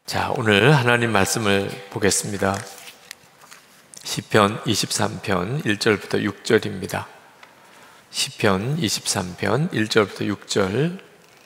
자, 오늘 하나님 말씀을 보겠습니다. 시편 23편 1절부터 6절입니다. 시편 23편 1절부터 6절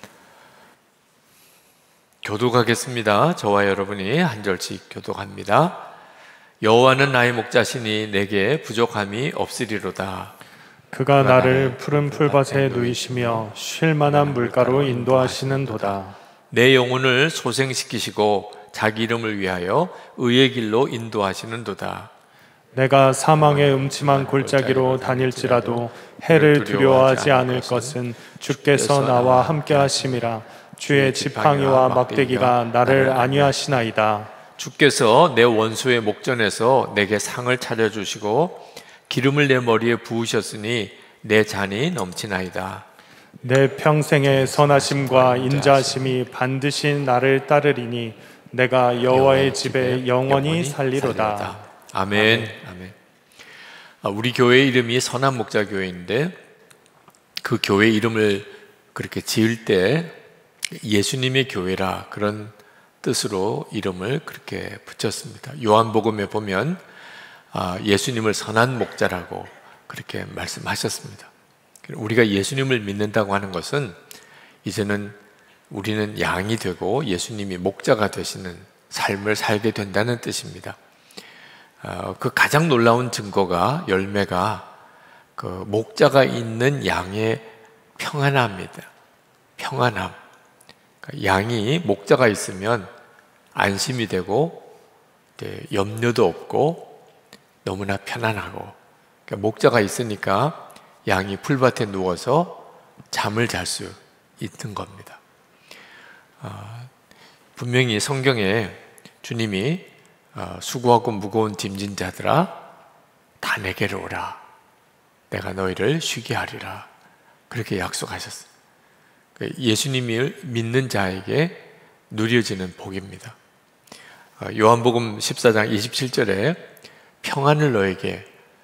교독하겠습니다. 저와 여러분이 한 절씩 교독합니다. 여호와는 나의 목자시니 내게 부족함이 없으리로다. 그가 나를 푸른 풀밭에 누이시며 쉴 만한 물가로 인도하시는도다. 내 영혼을 소생시키시고 자기 이름을 위하여 의의 길로 인도하시는도다. 내가 사망의 음침한 골짜기로 다닐지라도 해를 두려워하지 않을 것은 주께서 나와 함께 하심이라. 주의 지팡이와 막대기가 나를 안위하시나이다. 주께서 내 원수의 목전에서 내게 상을 차려주시고 기름을 내 머리에 부으셨으니 내 잔이 넘치나이다. 내 평생의 선하심과 인자하심이 반드시 나를 따르리니 내가 여호와의 집에 영원히 살리로다. 아멘. 아멘. 우리 교회 이름이 선한 목자 교회인데 그 교회 이름을 그렇게 지을 때 예수님의 교회라 그런 뜻으로 이름을 그렇게 붙였습니다. 요한복음에 보면 예수님을 선한 목자라고 그렇게 말씀하셨습니다. 우리가 예수님을 믿는다고 하는 것은 이제는 우리는 양이 되고 예수님이 목자가 되시는 삶을 살게 된다는 뜻입니다. 그 가장 놀라운 증거가 열매가 그 목자가 있는 양의 평안함입니다. 평안함. 그러니까 양이 목자가 있으면 안심이 되고 염려도 없고 너무나 편안하고, 그러니까 목자가 있으니까 양이 풀밭에 누워서 잠을 잘 수 있는 겁니다. 분명히 성경에 주님이 수고하고 무거운 짐진 자들아 다 내게로 오라, 내가 너희를 쉬게 하리라, 그렇게 약속하셨어요. 예수님을 믿는 자에게 누려지는 복입니다. 요한복음 14장 27절에 평안을 너에게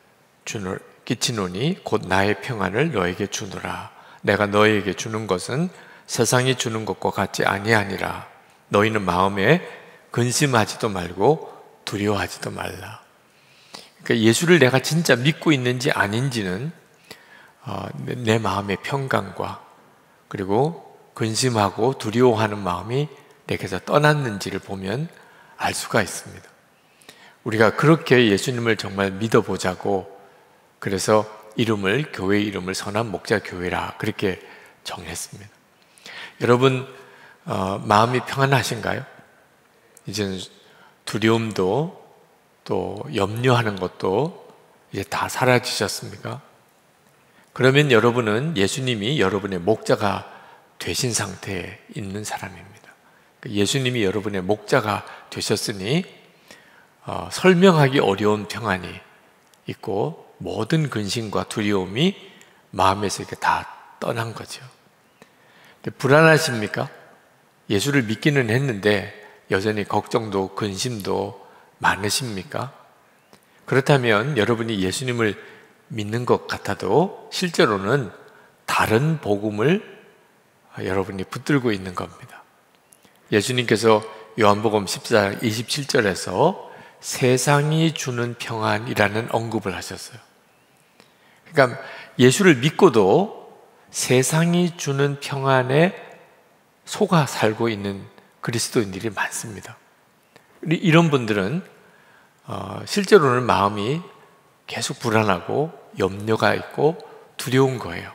끼치노니 곧 나의 평안을 너에게 주노라. 내가 너에게 주는 것은 세상이 주는 것과 같지 아니하니라. 너희는 마음에 근심하지도 말고 두려워하지도 말라. 그러니까 예수를 내가 진짜 믿고 있는지 아닌지는 내 마음의 평강과 그리고 근심하고 두려워하는 마음이 내게서 떠났는지를 보면 알 수가 있습니다. 우리가 그렇게 예수님을 정말 믿어보자고, 그래서 교회 이름을 선한 목자 교회라 그렇게 정했습니다. 여러분 마음이 평안하신가요? 이제는 두려움도 또 염려하는 것도 이제 다 사라지셨습니까? 그러면 여러분은 예수님이 여러분의 목자가 되신 상태에 있는 사람입니다. 예수님이 여러분의 목자가 되셨으니 설명하기 어려운 평안이 있고 모든 근심과 두려움이 마음에서 이렇게 다 떠난 거죠. 불안하십니까? 예수를 믿기는 했는데 여전히 걱정도 근심도 많으십니까? 그렇다면 여러분이 예수님을 믿는 것 같아도 실제로는 다른 복음을 여러분이 붙들고 있는 겁니다. 예수님께서 요한복음 14장 27절에서 세상이 주는 평안이라는 언급을 하셨어요. 그러니까 예수를 믿고도 세상이 주는 평안에 속아 살고 있는 그리스도인들이 많습니다. 이런 분들은 실제로는 마음이 계속 불안하고 염려가 있고 두려운 거예요.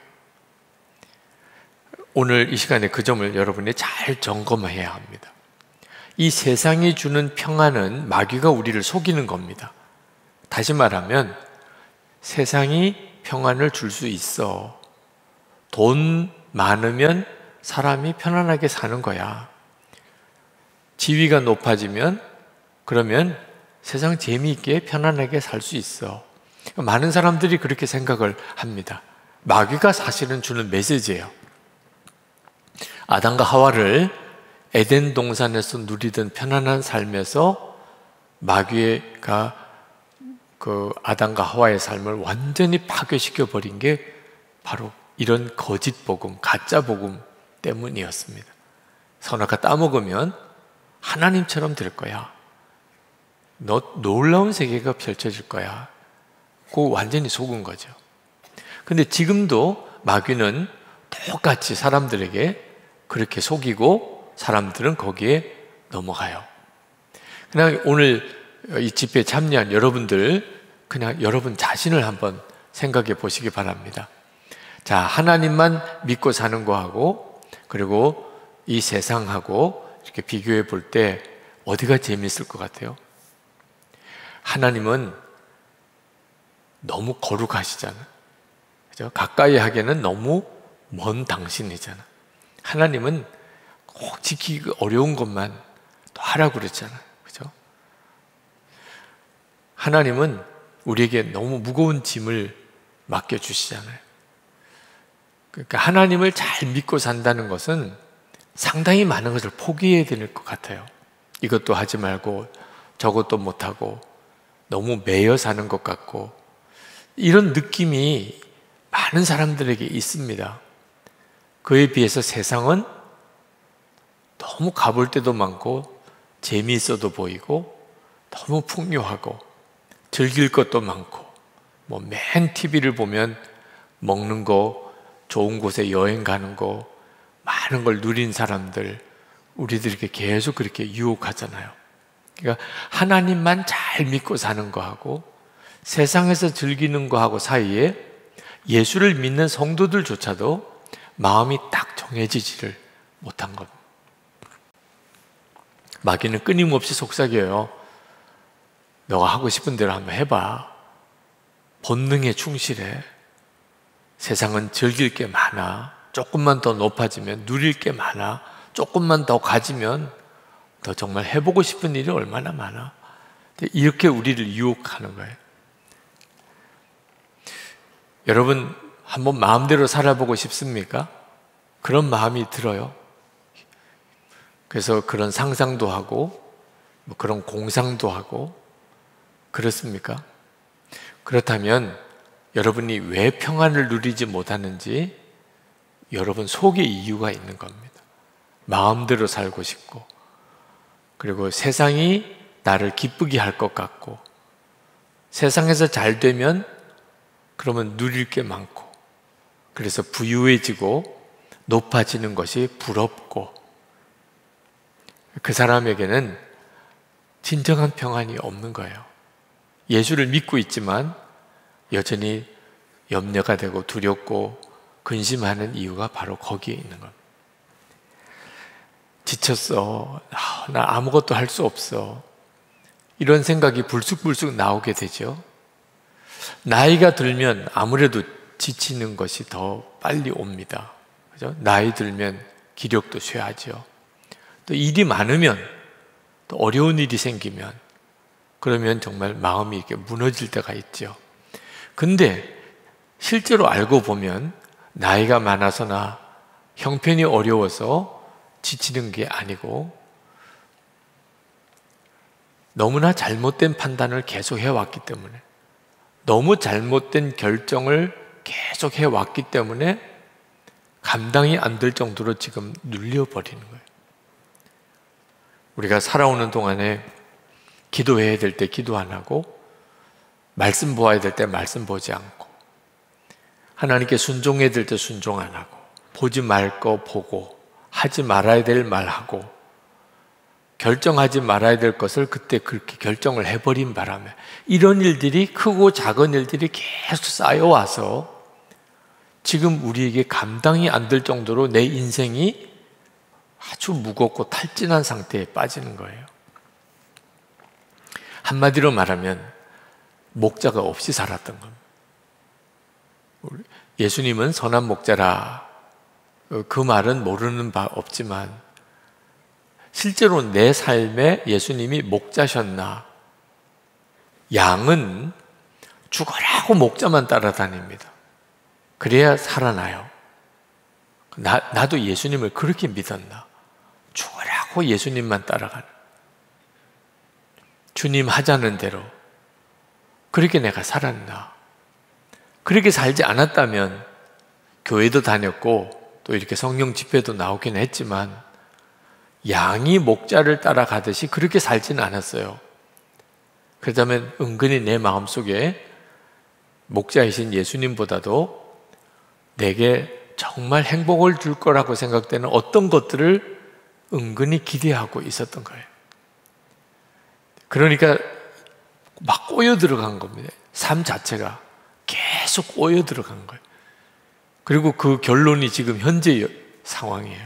오늘 이 시간에 그 점을 여러분이 잘 점검해야 합니다. 이 세상이 주는 평안은 마귀가 우리를 속이는 겁니다. 다시 말하면 세상이 평안을 줄 수 있어. 돈 많으면 사람이 편안하게 사는 거야. 지위가 높아지면 그러면 세상 재미있게 편안하게 살 수 있어. 많은 사람들이 그렇게 생각을 합니다. 마귀가 사실은 주는 메시지예요. 아담과 하와를 에덴 동산에서 누리던 편안한 삶에서 마귀가 그 아담과 하와의 삶을 완전히 파괴시켜 버린 게 바로 이런 거짓 복음, 가짜 복음 때문이었습니다. 선악과 따먹으면 하나님처럼 될 거야. 너 놀라운 세계가 펼쳐질 거야. 그거 완전히 속은 거죠. 근데 지금도 마귀는 똑같이 사람들에게 그렇게 속이고 사람들은 거기에 넘어가요. 그냥 오늘 이 집회에 참여한 여러분들, 그냥 여러분 자신을 한번 생각해 보시기 바랍니다. 자, 하나님만 믿고 사는 거하고 그리고 이 세상하고 이렇게 비교해 볼 때 어디가 재미있을 것 같아요? 하나님은 너무 거룩하시잖아요. 그죠? 가까이 하기에는 너무 먼 당신이잖아. 하나님은 꼭 지키기 어려운 것만 또 하라고 그랬잖아요. 그죠? 하나님은 우리에게 너무 무거운 짐을 맡겨주시잖아요. 그러니까 하나님을 잘 믿고 산다는 것은 상당히 많은 것을 포기해야 될 것 같아요. 이것도 하지 말고 저것도 못하고 너무 매여 사는 것 같고 이런 느낌이 많은 사람들에게 있습니다. 그에 비해서 세상은 너무 가볼 데도 많고 재미있어도 보이고 너무 풍요하고 즐길 것도 많고 뭐 맨 TV를 보면 먹는 거, 좋은 곳에 여행 가는 거, 많은 걸 누린 사람들, 우리들에게 계속 그렇게 유혹하잖아요. 그러니까 하나님만 잘 믿고 사는 거하고 세상에서 즐기는 거하고 사이에 예수를 믿는 성도들조차도 마음이 딱 정해지지를 못한 겁니다. 마귀는 끊임없이 속삭여요. 너가 하고 싶은 대로 한번 해봐. 본능에 충실해. 세상은 즐길 게 많아. 조금만 더 높아지면 누릴 게 많아. 조금만 더 가지면 너 정말 해보고 싶은 일이 얼마나 많아. 이렇게 우리를 유혹하는 거예요. 여러분 한번 마음대로 살아보고 싶습니까? 그런 마음이 들어요. 그래서 그런 상상도 하고 뭐 그런 공상도 하고 그렇습니까? 그렇다면 여러분이 왜 평안을 누리지 못하는지 여러분 속에 이유가 있는 겁니다. 마음대로 살고 싶고 그리고 세상이 나를 기쁘게 할 것 같고 세상에서 잘 되면 그러면 누릴 게 많고 그래서 부유해지고 높아지는 것이 부럽고 그 사람에게는 진정한 평안이 없는 거예요. 예수를 믿고 있지만 여전히 염려가 되고 두렵고 근심하는 이유가 바로 거기에 있는 겁니다. 지쳤어. 나 아무것도 할 수 없어. 이런 생각이 불쑥불쑥 나오게 되죠. 나이가 들면 아무래도 지치는 것이 더 빨리 옵니다. 그죠? 나이 들면 기력도 쇠하죠. 또 일이 많으면 또 어려운 일이 생기면 그러면 정말 마음이 이렇게 무너질 때가 있죠. 근데 실제로 알고 보면 나이가 많아서나 형편이 어려워서 지치는 게 아니고 너무나 잘못된 판단을 계속 해왔기 때문에 너무 잘못된 결정을 계속 해왔기 때문에 감당이 안 될 정도로 지금 눌려버리는 거예요. 우리가 살아오는 동안에 기도해야 될 때 기도 안 하고 말씀 보아야 될 때 말씀 보지 않고 하나님께 순종해야 될 때 순종 안 하고 보지 말 거 보고 하지 말아야 될 말 하고 결정하지 말아야 될 것을 그때 그렇게 결정을 해버린 바람에 이런 일들이 크고 작은 일들이 계속 쌓여와서 지금 우리에게 감당이 안 될 정도로 내 인생이 아주 무겁고 탈진한 상태에 빠지는 거예요. 한마디로 말하면 목자가 없이 살았던 겁니다. 예수님은 선한 목자라 그 말은 모르는 바 없지만 실제로 내 삶에 예수님이 목자셨나? 양은 죽으라고 목자만 따라다닙니다. 그래야 살아나요. 나도 예수님을 그렇게 믿었나? 죽으라고 예수님만 따라가는. 주님 하자는 대로 그렇게 내가 살았나? 그렇게 살지 않았다면 교회도 다녔고 또 이렇게 성령 집회도 나오긴 했지만 양이 목자를 따라가듯이 그렇게 살지는 않았어요. 그렇다면 은근히 내 마음속에 목자이신 예수님보다도 내게 정말 행복을 줄 거라고 생각되는 어떤 것들을 은근히 기대하고 있었던 거예요. 그러니까 막 꼬여 들어간 겁니다. 삶 자체가 계속 꼬여 들어간 거예요. 그리고 그 결론이 지금 현재 상황이에요.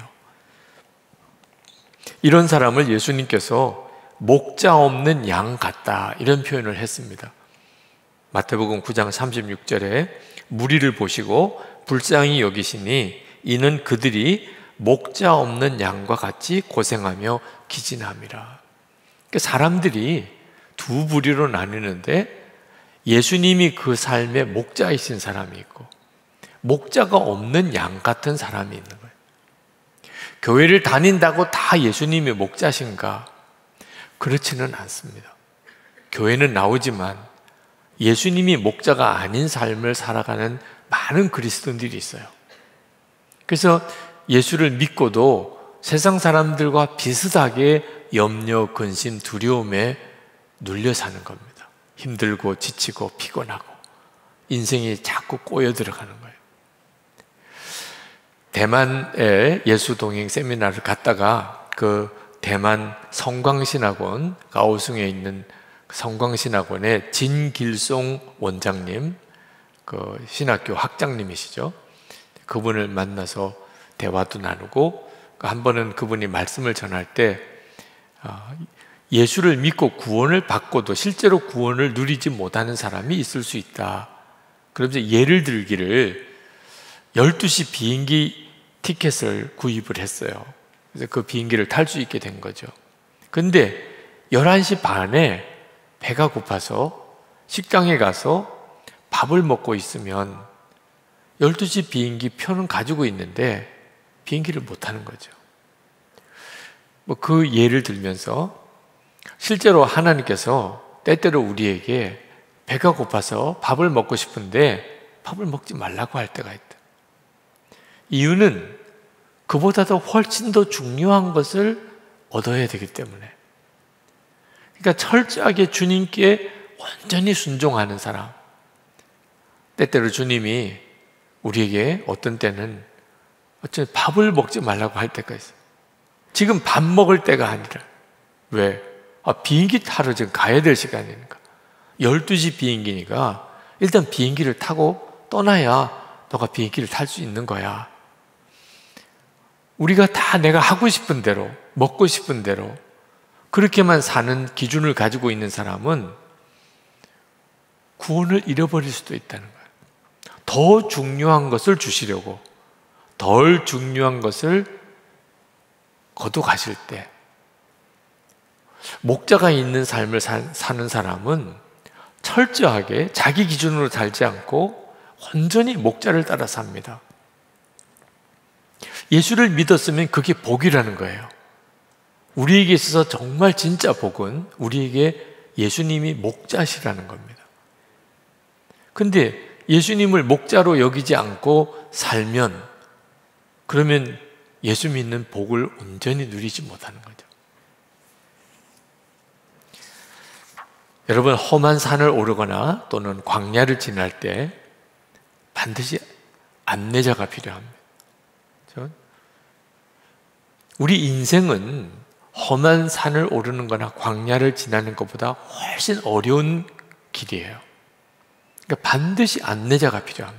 이런 사람을 예수님께서 목자 없는 양 같다, 이런 표현을 했습니다. 마태복음 9장 36절에 무리를 보시고 불쌍히 여기시니 이는 그들이 목자 없는 양과 같이 고생하며 기진함이라. 그러니까 사람들이 두 부류로 나뉘는데 예수님이 그 삶의 목자이신 사람이 있고 목자가 없는 양 같은 사람이 있는 거예요. 교회를 다닌다고 다 예수님이 목자신가? 그렇지는 않습니다. 교회는 나오지만 예수님이 목자가 아닌 삶을 살아가는 많은 그리스도인들이 있어요. 그래서 예수를 믿고도 세상 사람들과 비슷하게 염려, 근심, 두려움에 눌려 사는 겁니다. 힘들고 지치고 피곤하고 인생이 자꾸 꼬여 들어가는 거예요. 대만에 예수 동행 세미나를 갔다가 그 대만 성광신학원, 가오슝에 있는 성광신학원의 진길송 원장님, 그 신학교 학장님이시죠. 그분을 만나서 대화도 나누고, 한 번은 그분이 말씀을 전할 때 예수를 믿고 구원을 받고도 실제로 구원을 누리지 못하는 사람이 있을 수 있다. 그러면서 예를 들기를 12시 비행기 티켓을 구입을 했어요. 그래서 그 비행기를 탈 수 있게 된 거죠. 근데 11시 반에 배가 고파서 식당에 가서 밥을 먹고 있으면 12시 비행기 표는 가지고 있는데 비행기를 못 타는 거죠. 뭐 그 예를 들면서 실제로 하나님께서 때때로 우리에게 배가 고파서 밥을 먹고 싶은데 밥을 먹지 말라고 할 때가 있다. 이유는 그보다도 훨씬 더 중요한 것을 얻어야 되기 때문에. 그러니까 철저하게 주님께 완전히 순종하는 사람. 때때로 주님이 우리에게 어떤 때는 어쩌면 밥을 먹지 말라고 할 때가 있어요. 지금 밥 먹을 때가 아니라. 왜? 비행기 타러 지금 가야 될 시간이니까. 12시 비행기니까 일단 비행기를 타고 떠나야 너가 비행기를 탈 수 있는 거야. 우리가 다 내가 하고 싶은 대로, 먹고 싶은 대로 그렇게만 사는 기준을 가지고 있는 사람은 구원을 잃어버릴 수도 있다는 거예요. 더 중요한 것을 주시려고 덜 중요한 것을 거둬가실 때, 목자가 있는 삶을 사는 사람은 철저하게 자기 기준으로 살지 않고 온전히 목자를 따라 삽니다. 예수를 믿었으면 그게 복이라는 거예요. 우리에게 있어서 정말 진짜 복은 우리에게 예수님이 목자시라는 겁니다. 근데 예수님을 목자로 여기지 않고 살면, 그러면 예수 믿는 복을 온전히 누리지 못하는 거죠. 여러분, 험한 산을 오르거나 또는 광야를 지날 때 반드시 안내자가 필요합니다. 우리 인생은 험한 산을 오르는 거나 광야를 지나는 것보다 훨씬 어려운 길이에요. 그러니까 반드시 안내자가 필요합니다.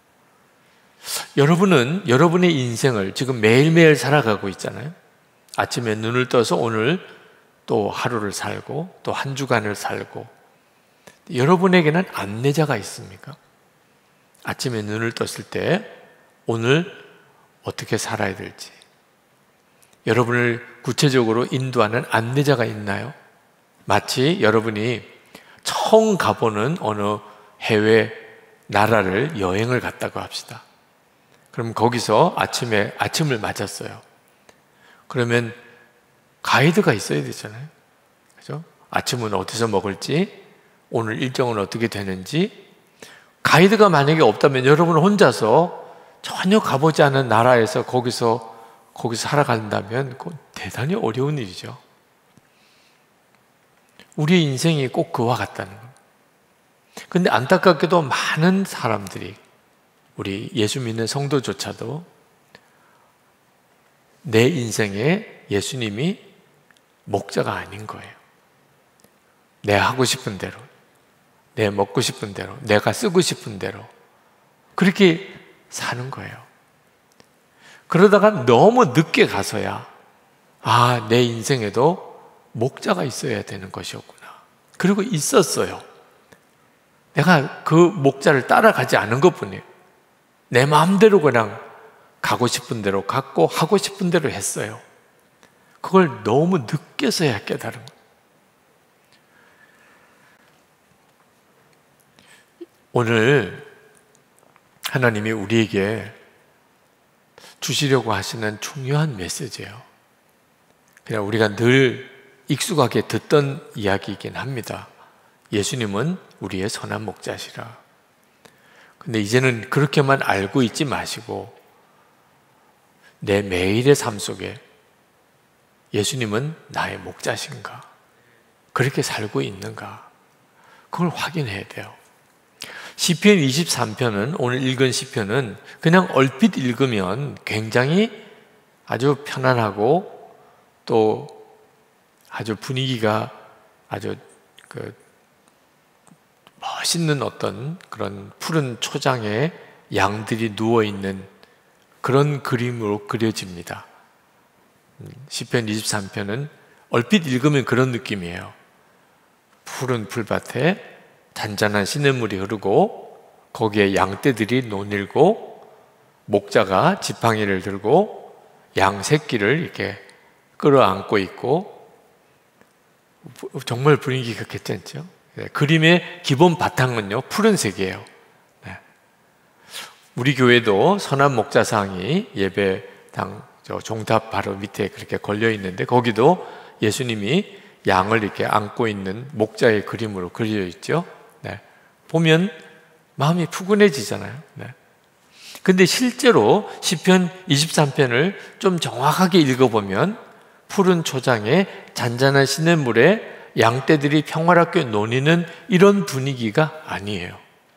여러분은 여러분의 인생을 지금 매일매일 살아가고 있잖아요. 아침에 눈을 떠서 오늘 또 하루를 살고 또 한 주간을 살고, 여러분에게는 안내자가 있습니까? 아침에 눈을 떴을 때 오늘 어떻게 살아야 될지 여러분을 구체적으로 인도하는 안내자가 있나요? 마치 여러분이 처음 가보는 어느 해외 나라를 여행을 갔다고 합시다. 그럼 거기서 아침을 맞았어요. 그러면 가이드가 있어야 되잖아요. 그죠? 아침은 어디서 먹을지, 오늘 일정은 어떻게 되는지. 가이드가 만약에 없다면 여러분은 혼자서 전혀 가보지 않은 나라에서 거기서 살아간다면 대단히 어려운 일이죠. 우리의 인생이 꼭 그와 같다는 것. 근데 안타깝게도 많은 사람들이, 우리 예수 믿는 성도조차도 내 인생에 예수님이 목자가 아닌 거예요. 내 하고 싶은 대로, 내 먹고 싶은 대로, 내가 쓰고 싶은 대로 그렇게 사는 거예요. 그러다가 너무 늦게 가서야 내 인생에도 목자가 있어야 되는 것이었구나. 그리고 있었어요. 내가 그 목자를 따라가지 않은 것뿐이에요. 내 마음대로 그냥 가고 싶은 대로 갔고 하고 싶은 대로 했어요. 그걸 너무 늦게서야 깨달은 거예요. 오늘 하나님이 우리에게 주시려고 하시는 중요한 메시지예요. 그냥 우리가 늘 익숙하게 듣던 이야기이긴 합니다. 예수님은 우리의 선한 목자시라. 근데 이제는 그렇게만 알고 있지 마시고 내 매일의 삶 속에 예수님은 나의 목자신가? 그렇게 살고 있는가? 그걸 확인해야 돼요. 시편 23편은, 오늘 읽은 시편은 그냥 얼핏 읽으면 굉장히 아주 편안하고 또 아주 분위기가 아주 멋있는 어떤 그런 푸른 초장에 양들이 누워있는 그런 그림으로 그려집니다. 시편 23편은 얼핏 읽으면 그런 느낌이에요. 푸른 풀밭에 잔잔한 시냇물이 흐르고 거기에 양떼들이 노닐고 목자가 지팡이를 들고 양 새끼를 이렇게 끌어안고 있고 정말 분위기가 괜찮죠? 그림의 기본 바탕은요 푸른색이에요. 우리 교회도 선한 목자상이 예배당 종탑 바로 밑에 그렇게 걸려 있는데 거기도 예수님이 양을 이렇게 안고 있는 목자의 그림으로 그려져 있죠. 보면 마음이 푸근해지잖아요. 근데 실제로 시편 23편을 좀 정확하게 읽어보면 푸른 초장에 잔잔한 시냇물에 양떼들이 평화롭게 노니는 이런 분위기가 아니에요.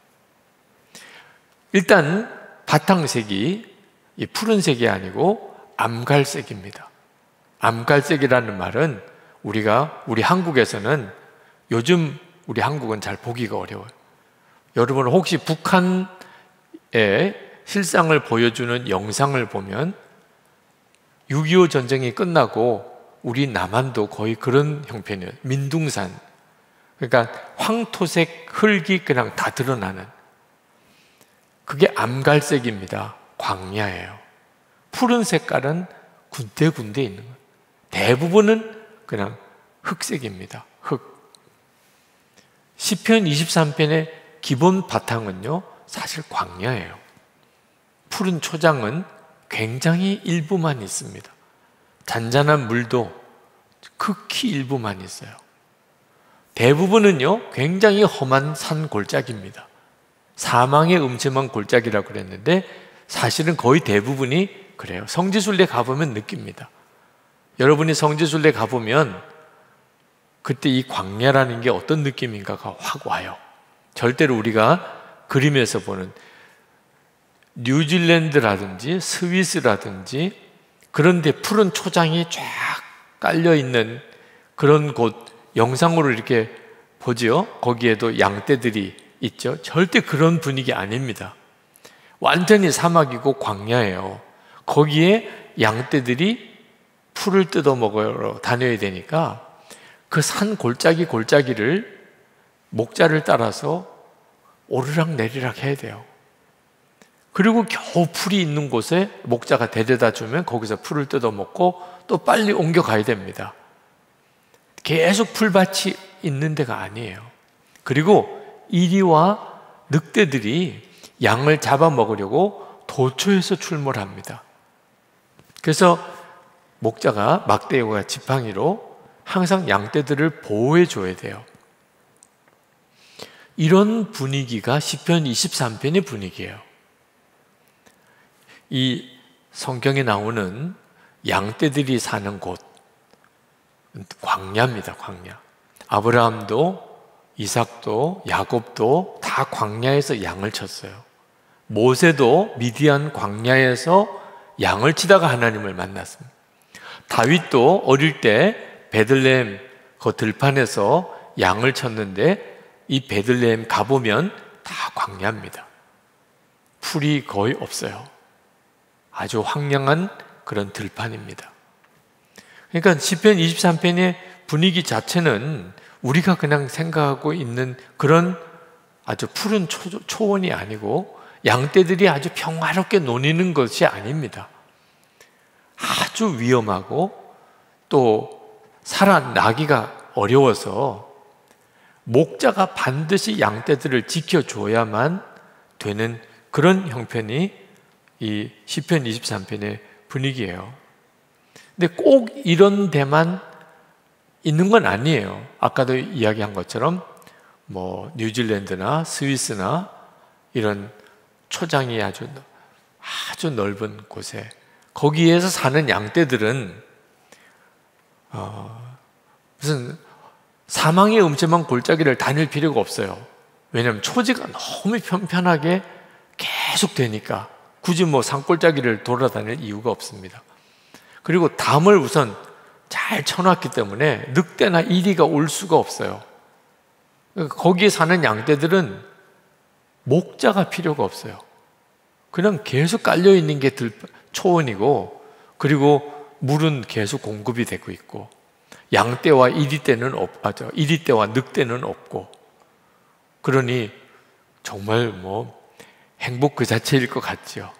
일단 바탕색이 이 푸른색이 아니고 암갈색입니다. 암갈색이라는 말은 우리 한국에서는 요즘 우리 한국은 잘 보기가 어려워요. 여러분 혹시 북한의 실상을 보여주는 영상을 보면 6.25 전쟁이 끝나고 우리 남한도 거의 그런 형편이에요. 민둥산, 그러니까 황토색 흙이 그냥 다 드러나는 그게 암갈색입니다. 광야예요. 푸른 색깔은 군데군데 있는 거예요. 대부분은 그냥 흑색입니다. 흑. 시편 23편의 기본 바탕은요 사실 광야예요. 푸른 초장은 굉장히 일부만 있습니다. 잔잔한 물도 극히 일부만 있어요. 대부분은요 굉장히 험한 산 골짜기입니다. 사망의 음침한 골짜기라고 그랬는데 사실은 거의 대부분이 그래요. 성지순례 가보면 느낍니다. 여러분이 성지순례 가보면 그때 이 광야라는 게 어떤 느낌인가가 확 와요. 절대로 우리가 그림에서 보는 뉴질랜드라든지 스위스라든지 그런 데 푸른 초장이 쫙 깔려있는 그런 곳 영상으로 이렇게 보지요. 거기에도 양떼들이 있죠. 절대 그런 분위기 아닙니다. 완전히 사막이고 광야예요. 거기에 양떼들이 풀을 뜯어 먹으러 다녀야 되니까 그 산 골짜기를 목자를 따라서 오르락 내리락 해야 돼요. 그리고 겨우 풀이 있는 곳에 목자가 데려다 주면 거기서 풀을 뜯어 먹고 또 빨리 옮겨가야 됩니다. 계속 풀밭이 있는 데가 아니에요. 그리고 이리와 늑대들이 양을 잡아먹으려고 도초에서 출몰합니다. 그래서 목자가 막대기와 지팡이로 항상 양떼들을 보호해 줘야 돼요. 이런 분위기가 시편 23편의 분위기예요. 이 성경에 나오는 양떼들이 사는 곳, 광야입니다. 광야. 아브라함도 이삭도 야곱도 다 광야에서 양을 쳤어요. 모세도 미디안 광야에서 양을 치다가 하나님을 만났습니다. 다윗도 어릴 때 베들레헴 그 들판에서 양을 쳤는데 이 베들레헴 가보면 다 광야입니다. 풀이 거의 없어요. 아주 황량한 그런 들판입니다. 그러니까 시편 23편의 분위기 자체는 우리가 그냥 생각하고 있는 그런 아주 푸른 초원이 아니고 양떼들이 아주 평화롭게 노니는 것이 아닙니다. 아주 위험하고 또 살아나기가 어려워서 목자가 반드시 양떼들을 지켜줘야만 되는 그런 형편이 이 시편 23편의 분위기예요. 근데 꼭 이런 데만 있는 건 아니에요. 아까도 이야기한 것처럼 뭐 뉴질랜드나 스위스나 이런 초장이 아주 넓은 곳에 거기에서 사는 양떼들은 무슨 사망의 음침한 골짜기를 다닐 필요가 없어요. 왜냐하면 초지가 너무 편편하게 계속 되니까 굳이 뭐 산골짜기를 돌아다닐 이유가 없습니다. 그리고 담을 우선 잘 쳐놨기 때문에 늑대나 이리가 올 수가 없어요. 거기에 사는 양떼들은 목자가 필요가 없어요. 그냥 계속 깔려있는 게 초원이고, 그리고 물은 계속 공급이 되고 있고, 양떼와 이리떼와 늑대는 없고, 그러니 정말 뭐 행복 그 자체일 것 같죠.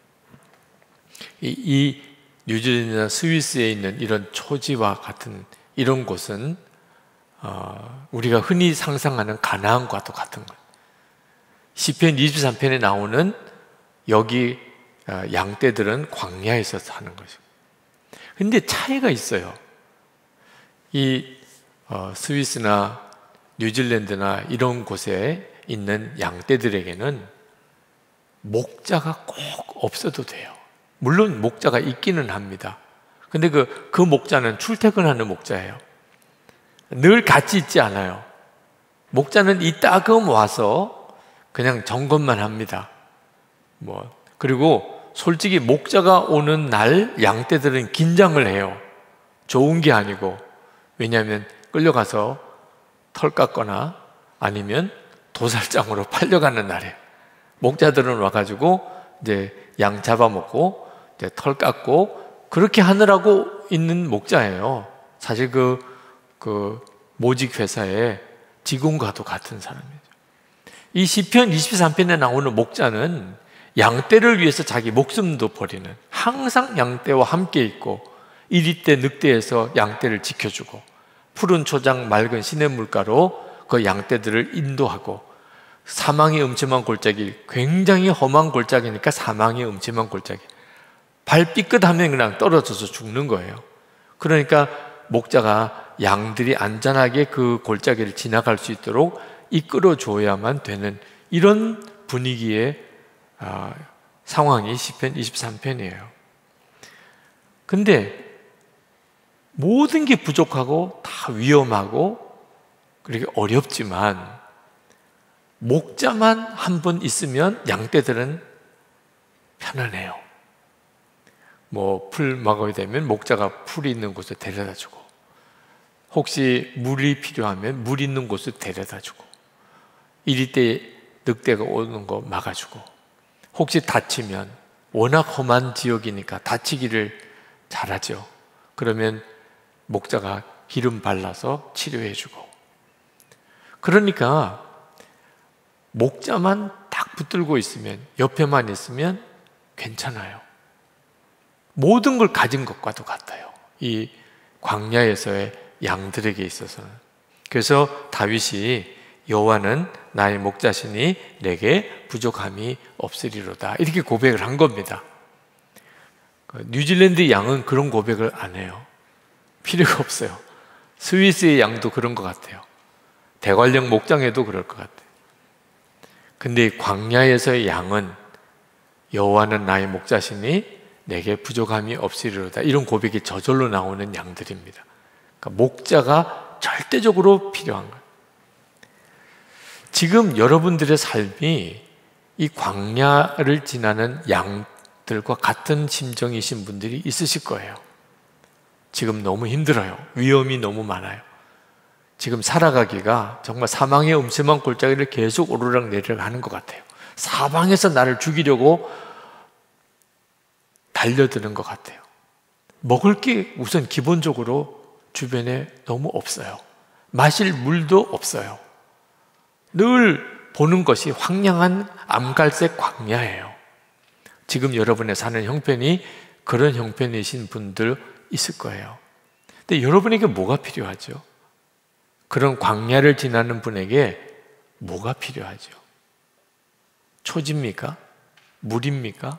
이 뉴질랜드나 스위스에 있는 이런 초지와 같은 이런 곳은 우리가 흔히 상상하는 가나안과도 같은 거예요. 시편 23편에 나오는 여기 양떼들은 광야에서 사는 것이고, 근데 차이가 있어요. 이 스위스나 뉴질랜드나 이런 곳에 있는 양떼들에게는 목자가 꼭 없어도 돼요. 물론 목자가 있기는 합니다. 근데 그 목자는 출퇴근하는 목자예요. 늘 같이 있지 않아요. 목자는 이따금 와서 그냥 점검만 합니다. 그리고 솔직히 목자가 오는 날 양떼들은 긴장을 해요. 좋은 게 아니고. 왜냐하면 끌려가서 털 깎거나 아니면 도살장으로 팔려가는 날이에요. 목자들은 와가지고 이제 양 잡아먹고 이제 털 깎고 그렇게 하느라고 있는 목자예요. 사실 그 모직 회사의 직원과도 같은 사람이죠. 이 시편 23편에 나오는 목자는 양떼를 위해서 자기 목숨도 버리는, 항상 양떼와 함께 있고 이리떼 늑대에서 양떼를 지켜주고 푸른 초장 맑은 시냇물가로 그 양떼들을 인도하고, 사망의 음침한 골짜기, 굉장히 험한 골짜기니까 사망의 음침한 골짜기, 발 삐끗하면 그냥 떨어져서 죽는 거예요. 그러니까 목자가 양들이 안전하게 그 골짜기를 지나갈 수 있도록 이끌어줘야만 되는 이런 분위기의 상황이 시편 23편이에요. 근데 모든 게 부족하고 다 위험하고 그렇게 어렵지만 목자만 한 분 있으면 양떼들은 편안해요. 풀 먹어야 되면 목자가 풀이 있는 곳에 데려다 주고, 혹시 물이 필요하면 물 있는 곳에 데려다 주고, 이리때 늑대가 오는 거 막아주고, 혹시 다치면 워낙 험한 지역이니까 다치기를 잘하죠. 그러면 목자가 기름 발라서 치료해주고. 그러니까 목자만 딱 붙들고 있으면, 옆에만 있으면 괜찮아요. 모든 걸 가진 것과도 같아요. 이 광야에서의 양들에게 있어서는. 그래서 다윗이 여호와는 나의 목자시니 내게 부족함이 없으리로다, 이렇게 고백을 한 겁니다. 뉴질랜드 양은 그런 고백을 안 해요. 필요가 없어요. 스위스의 양도 그런 것 같아요. 대관령 목장에도 그럴 것 같아요. 근데 광야에서의 양은 여호와는 나의 목자시니 내게 부족함이 없으리로다, 이런 고백이 저절로 나오는 양들입니다. 그러니까 목자가 절대적으로 필요한 거예요. 지금 여러분들의 삶이 이 광야를 지나는 양들과 같은 심정이신 분들이 있으실 거예요. 지금 너무 힘들어요. 위험이 너무 많아요. 지금 살아가기가 정말 사망의 음침한 골짜기를 계속 오르락내리락 하는 것 같아요. 사방에서 나를 죽이려고 달려드는 것 같아요. 먹을 게 우선 기본적으로 주변에 너무 없어요. 마실 물도 없어요. 늘 보는 것이 황량한 암갈색 광야예요. 지금 여러분의 사는 형편이 그런 형편이신 분들 있을 거예요. 근데 여러분에게 뭐가 필요하죠? 그런 광야를 지나는 분에게 뭐가 필요하죠? 초지입니까? 물입니까?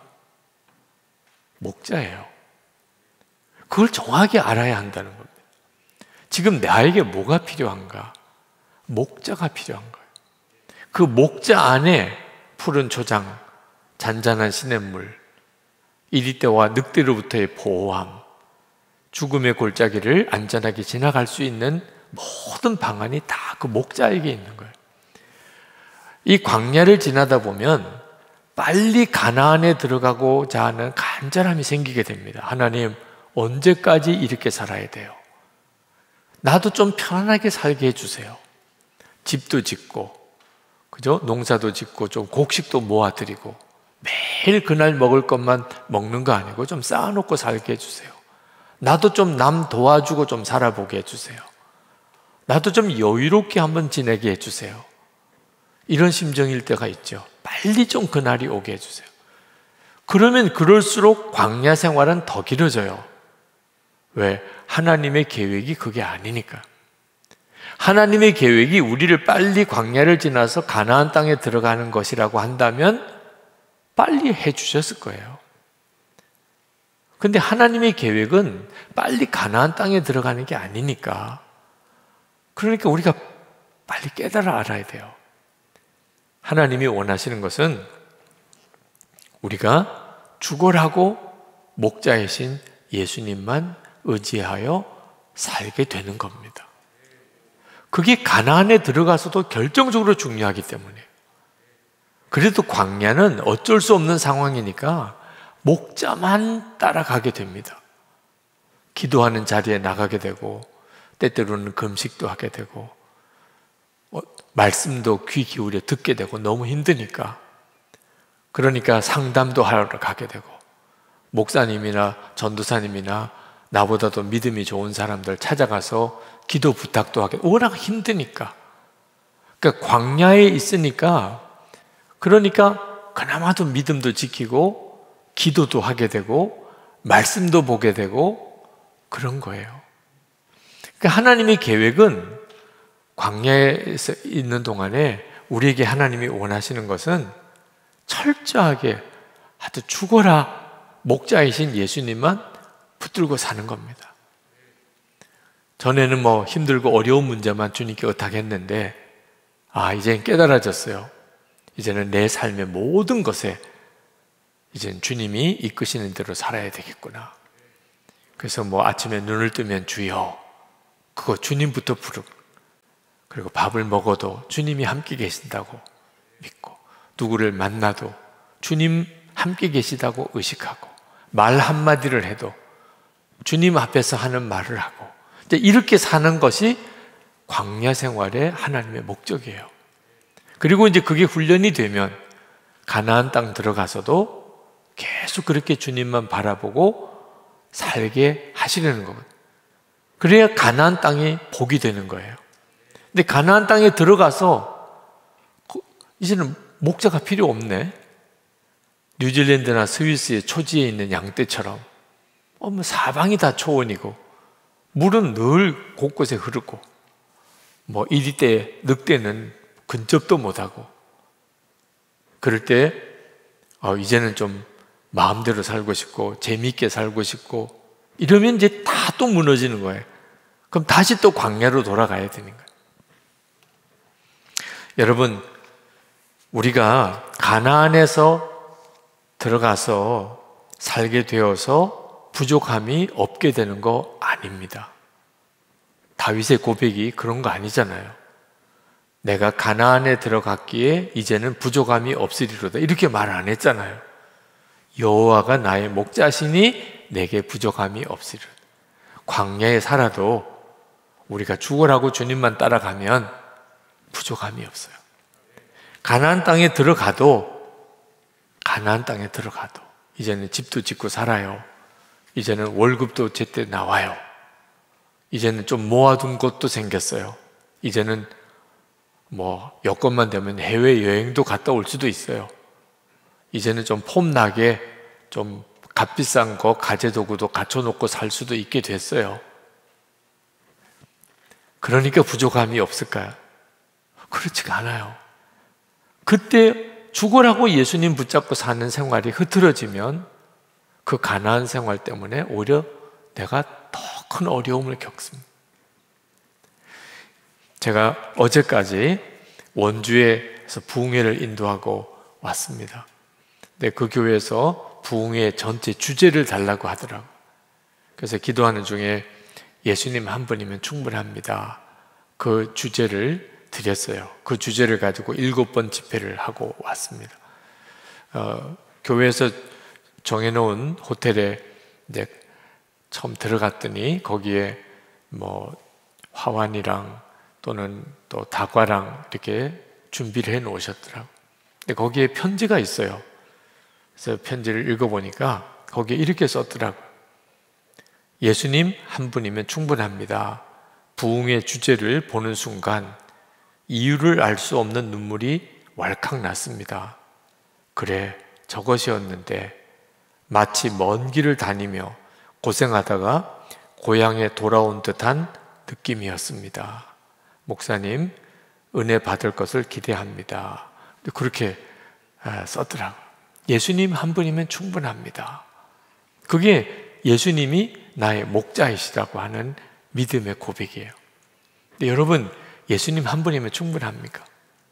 목자예요. 그걸 정확히 알아야 한다는 겁니다. 지금 나에게 뭐가 필요한가? 목자가 필요한 거예요. 그 목자 안에 푸른 초장, 잔잔한 시냇물, 이리떼와 늑대로부터의 보호함, 죽음의 골짜기를 안전하게 지나갈 수 있는 모든 방안이 다 그 목자에게 있는 거예요. 이 광야를 지나다 보면 빨리 가나안에 들어가고자 하는 간절함이 생기게 됩니다. 하나님, 언제까지 이렇게 살아야 돼요? 나도 좀 편안하게 살게 해주세요. 집도 짓고, 그죠? 농사도 짓고, 좀 곡식도 모아드리고, 매일 그날 먹을 것만 먹는 거 아니고 좀 쌓아놓고 살게 해주세요. 나도 좀 남 도와주고 좀 살아보게 해주세요. 나도 좀 여유롭게 한번 지내게 해주세요. 이런 심정일 때가 있죠. 빨리 좀 그날이 오게 해주세요. 그러면 그럴수록 광야 생활은 더 길어져요. 왜? 하나님의 계획이 그게 아니니까. 하나님의 계획이 우리를 빨리 광야를 지나서 가나안 땅에 들어가는 것이라고 한다면 빨리 해주셨을 거예요. 근데 하나님의 계획은 빨리 가나안 땅에 들어가는 게 아니니까. 그러니까 우리가 빨리 깨달아 알아야 돼요. 하나님이 원하시는 것은 우리가 죽어라고 목자이신 예수님만 의지하여 살게 되는 겁니다. 그게 가나안에 들어가서도 결정적으로 중요하기 때문이에요. 그래도 광야는 어쩔 수 없는 상황이니까 목자만 따라가게 됩니다. 기도하는 자리에 나가게 되고 때때로는 금식도 하게 되고 말씀도 귀 기울여 듣게 되고 너무 힘드니까 그러니까 상담도 하러 가게 되고 목사님이나 전도사님이나 나보다도 믿음이 좋은 사람들 찾아가서 기도 부탁도 하게 워낙 힘드니까 그러니까 광야에 있으니까 그러니까 그나마도 믿음도 지키고 기도도 하게 되고 말씀도 보게 되고 그런 거예요. 그러니까 하나님의 계획은 광야에 있는 동안에 우리에게 하나님이 원하시는 것은 철저하게 하여튼 죽어라 목자이신 예수님만 붙들고 사는 겁니다. 전에는 뭐 힘들고 어려운 문제만 주님께 의탁했는데 이제는 깨달아졌어요. 이제는 내 삶의 모든 것에 이제는 주님이 이끄시는 대로 살아야 되겠구나. 그래서 뭐 아침에 눈을 뜨면 주여 그거 주님부터 부르고 그리고 밥을 먹어도 주님이 함께 계신다고 믿고 누구를 만나도 주님 함께 계시다고 의식하고 말 한마디를 해도 주님 앞에서 하는 말을 하고 이렇게 사는 것이 광야 생활의 하나님의 목적이에요. 그리고 이제 그게 훈련이 되면 가나안 땅 들어가서도 계속 그렇게 주님만 바라보고 살게 하시려는 거거든요. 그래야 가나안 땅이 복이 되는 거예요. 근데 가나안 땅에 들어가서 이제는 목자가 필요 없네. 뉴질랜드나 스위스의 초지에 있는 양떼처럼 뭐 사방이 다 초원이고 물은 늘 곳곳에 흐르고 뭐 이리떼, 늑대는 근접도 못하고 그럴 때 이제는 좀 마음대로 살고 싶고 재미있게 살고 싶고 이러면 이제 다 또 무너지는 거예요. 그럼 다시 또 광야로 돌아가야 되는 거예요. 여러분, 우리가 가나안에서 들어가서 살게 되어서 부족함이 없게 되는 거 아닙니다. 다윗의 고백이 그런 거 아니잖아요. 내가 가나안에 들어갔기에 이제는 부족함이 없으리로다, 이렇게 말 안 했잖아요. 여호와가 나의 목자시니 내게 부족함이 없으리로다. 광야에 살아도 우리가 죽으라고 주님만 따라가면 부족함이 없어요. 가나안 땅에 들어가도 이제는 집도 짓고 살아요. 이제는 월급도 제때 나와요. 이제는 좀 모아둔 것도 생겼어요. 이제는 여건만 되면 해외여행도 갔다 올 수도 있어요. 이제는 좀 폼나게 좀 값비싼 거, 가재도구도 갖춰놓고 살 수도 있게 됐어요. 그러니까 부족함이 없을까요? 그렇지가 않아요. 그때 죽으라고 예수님 붙잡고 사는 생활이 흐트러지면 그 가나안 생활 때문에 오히려 내가 더 큰 어려움을 겪습니다. 제가 어제까지 원주에서 부흥회를 인도하고 왔습니다. 근데 그 교회에서 부흥회 전체 주제를 달라고 하더라고요. 그래서 기도하는 중에 예수님 한 분이면 충분합니다, 그 주제를 드렸어요. 그 주제를 가지고 7번 집회를 하고 왔습니다. 교회에서 정해놓은 호텔에 이제 처음 들어갔더니 거기에 화환이랑 또는 또 다과랑 이렇게 준비를 해 놓으셨더라고요. 근데 거기에 편지가 있어요. 그래서 편지를 읽어보니까 거기에 이렇게 썼더라고요. 예수님 한 분이면 충분합니다. 부흥의 주제를 보는 순간 이유를 알 수 없는 눈물이 왈칵 났습니다. 그래, 저것이었는데 마치 먼 길을 다니며 고생하다가 고향에 돌아온 듯한 느낌이었습니다. 목사님, 은혜 받을 것을 기대합니다. 그렇게 썼더라고요. 예수님 한 분이면 충분합니다. 그게 예수님이 나의 목자이시라고 하는 믿음의 고백이에요. 근데 여러분, 예수님 한 분이면 충분합니까?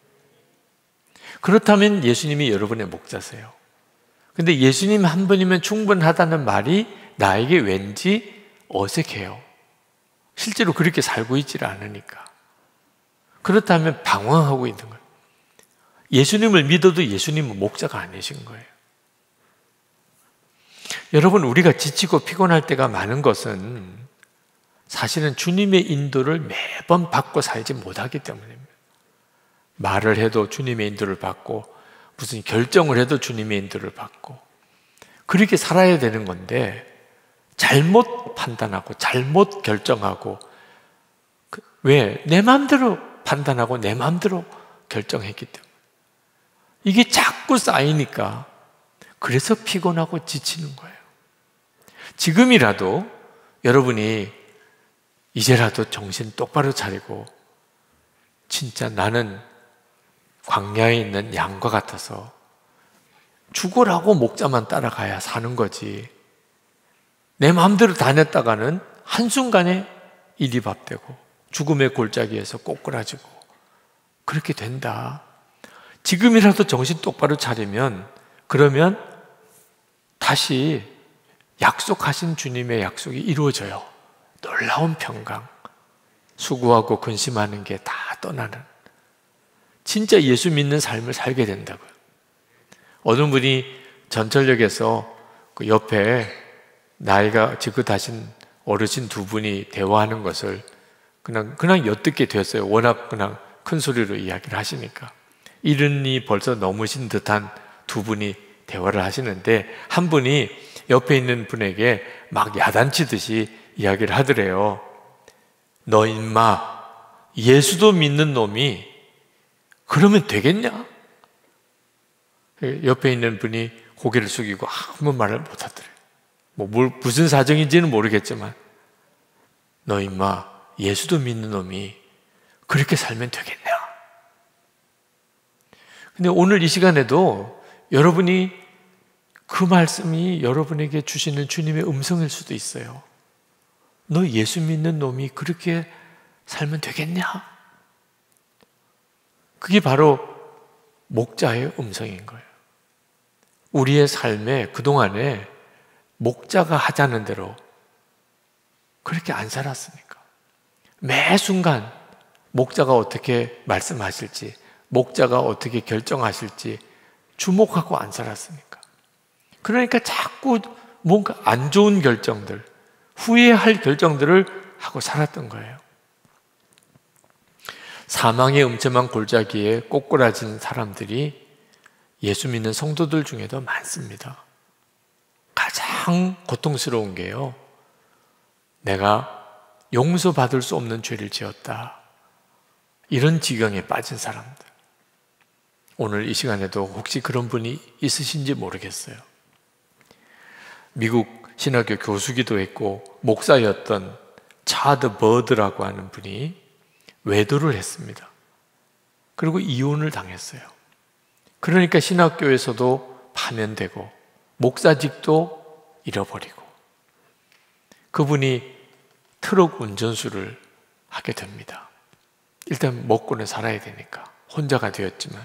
그렇다면 예수님이 여러분의 목자세요. 근데 예수님 한 분이면 충분하다는 말이 나에게 왠지 어색해요. 실제로 그렇게 살고 있지를 않으니까. 그렇다면 방황하고 있는 거예요. 예수님을 믿어도 예수님은 목자가 아니신 거예요. 여러분, 우리가 지치고 피곤할 때가 많은 것은 사실은 주님의 인도를 매번 받고 살지 못하기 때문입니다. 말을 해도 주님의 인도를 받고, 무슨 결정을 해도 주님의 인도를 받고, 그렇게 살아야 되는 건데 잘못 판단하고 잘못 결정하고, 왜? 내 마음대로 판단하고 내 마음대로 결정했기 때문에 이게 자꾸 쌓이니까 그래서 피곤하고 지치는 거예요. 지금이라도 여러분이 이제라도 정신 똑바로 차리고, 진짜 나는 광야에 있는 양과 같아서 죽으라고 목자만 따라가야 사는 거지, 내 마음대로 다녔다가는 한순간에 일이밥되고 죽음의 골짜기에서 꼬꾸라지고 그렇게 된다. 지금이라도 정신 똑바로 차리면, 그러면 다시 약속하신 주님의 약속이 이루어져요. 놀라운 평강, 수고하고 근심하는 게 다 떠나는, 진짜 예수 믿는 삶을 살게 된다고요. 어느 분이 전철역에서 그 옆에 나이가 지긋하신 어르신 두 분이 대화하는 것을 그냥 엿듣게 됐어요. 워낙 그냥 큰 소리로 이야기를 하시니까. 이른이 벌써 넘으신 듯한 두 분이 대화를 하시는데, 한 분이 옆에 있는 분에게 막 야단치듯이 이야기를 하더래요. 너 인마, 예수도 믿는 놈이 그러면 되겠냐? 옆에 있는 분이 고개를 숙이고 아무 말을 못 하더래요. 무슨 사정인지는 모르겠지만, 너 인마, 예수도 믿는 놈이 그렇게 살면 되겠냐? 근데 오늘 이 시간에도 여러분이 그 말씀이 여러분에게 주시는 주님의 음성일 수도 있어요. 너 예수 믿는 놈이 그렇게 살면 되겠냐? 그게 바로 목자의 음성인 거예요. 우리의 삶에 그동안에 목자가 하자는 대로 그렇게 안 살았으니까, 매 순간 목자가 어떻게 말씀하실지, 목자가 어떻게 결정하실지 주목하고 안 살았으니까. 그러니까 자꾸 뭔가 안 좋은 결정들, 후회할 결정들을 하고 살았던 거예요. 사망의 음침한 골짜기에 꼬꾸라진 사람들이 예수 믿는 성도들 중에도 많습니다. 가장 고통스러운 게요, 내가 용서받을 수 없는 죄를 지었다, 이런 지경에 빠진 사람들. 오늘 이 시간에도 혹시 그런 분이 있으신지 모르겠어요. 미국 신학교 교수기도 했고 목사였던 차드 버드라고 하는 분이 외도를 했습니다. 그리고 이혼을 당했어요. 그러니까 신학교에서도 파면되고 목사직도 잃어버리고, 그분이 트럭 운전수를 하게 됩니다. 일단 먹고는 살아야 되니까 혼자가 되었지만,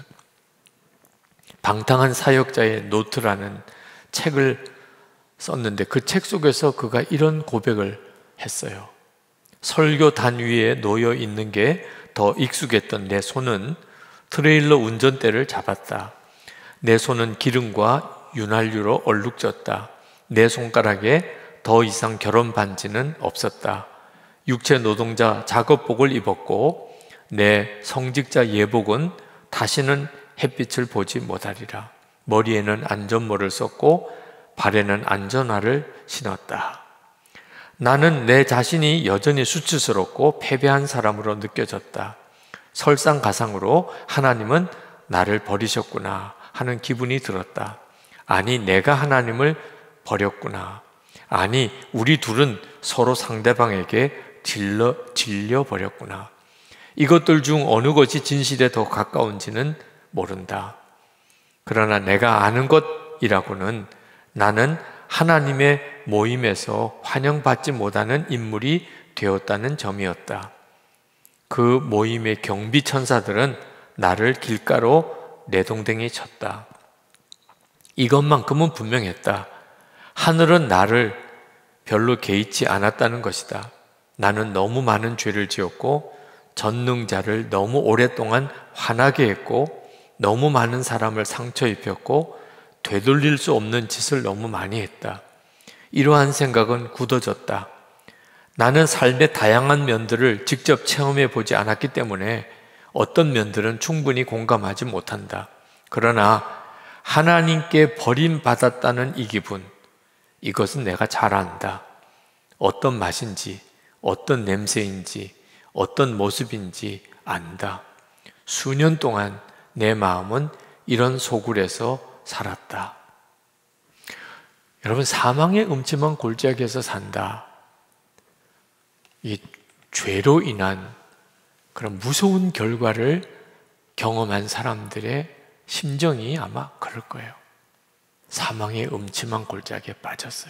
방탕한 사역자의 노트라는 책을 썼는데 그 책 속에서 그가 이런 고백을 했어요. 설교단 위에 놓여 있는 게 더 익숙했던 내 손은 트레일러 운전대를 잡았다. 내 손은 기름과 윤활유로 얼룩졌다. 내 손가락에 더 이상 결혼 반지는 없었다. 육체 노동자 작업복을 입었고 내 성직자 예복은 다시는 햇빛을 보지 못하리라. 머리에는 안전모를 썼고 발에는 안전화를 신었다. 나는 내 자신이 여전히 수치스럽고 패배한 사람으로 느껴졌다. 설상가상으로 하나님은 나를 버리셨구나 하는 기분이 들었다. 아니, 내가 하나님을 버렸구나. 아니, 우리 둘은 서로 상대방에게 질려버렸구나. 이것들 중 어느 것이 진실에 더 가까운지는 모른다. 그러나 내가 아는 것이라고는 나는 하나님의 모임에서 환영받지 못하는 인물이 되었다는 점이었다. 그 모임의 경비 천사들은 나를 길가로 내동댕이 쳤다. 이것만큼은 분명했다. 하늘은 나를 별로 개의치 않았다는 것이다. 나는 너무 많은 죄를 지었고 전능자를 너무 오랫동안 화나게 했고 너무 많은 사람을 상처 입혔고 되돌릴 수 없는 짓을 너무 많이 했다. 이러한 생각은 굳어졌다. 나는 삶의 다양한 면들을 직접 체험해 보지 않았기 때문에 어떤 면들은 충분히 공감하지 못한다. 그러나 하나님께 버림받았다는 이 기분, 이것은 내가 잘 안다. 어떤 맛인지, 어떤 냄새인지, 어떤 모습인지 안다. 수년 동안 내 마음은 이런 소굴에서 살았다. 여러분, 사망의 음침한 골짜기에서 산다. 이 죄로 인한 그런 무서운 결과를 경험한 사람들의 심정이 아마 그럴 거예요. 사망의 음침한 골짜기에 빠졌어요.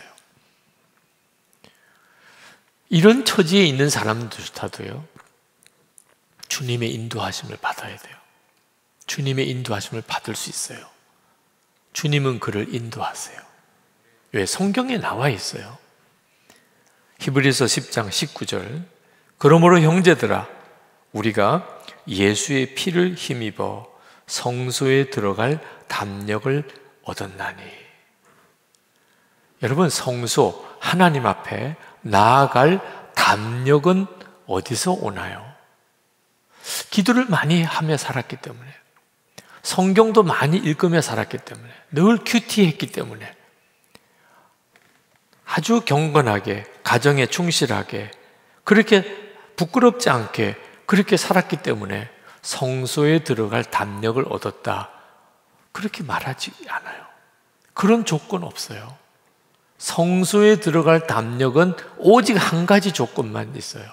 이런 처지에 있는 사람들조차도요, 주님의 인도하심을 받아야 돼요. 주님의 인도하심을 받을 수 있어요. 주님은 그를 인도하세요. 왜? 성경에 나와 있어요. 히브리서 10장 19절. 그러므로 형제들아, 우리가 예수의 피를 힘입어 성소에 들어갈 담력을 얻었나니. 여러분, 성소, 하나님 앞에 나아갈 담력은 어디서 오나요? 기도를 많이 하며 살았기 때문에, 성경도 많이 읽으며 살았기 때문에, 늘 큐티했기 때문에, 아주 경건하게, 가정에 충실하게, 그렇게 부끄럽지 않게 그렇게 살았기 때문에 성소에 들어갈 담력을 얻었다, 그렇게 말하지 않아요. 그런 조건 없어요. 성소에 들어갈 담력은 오직 한 가지 조건만 있어요.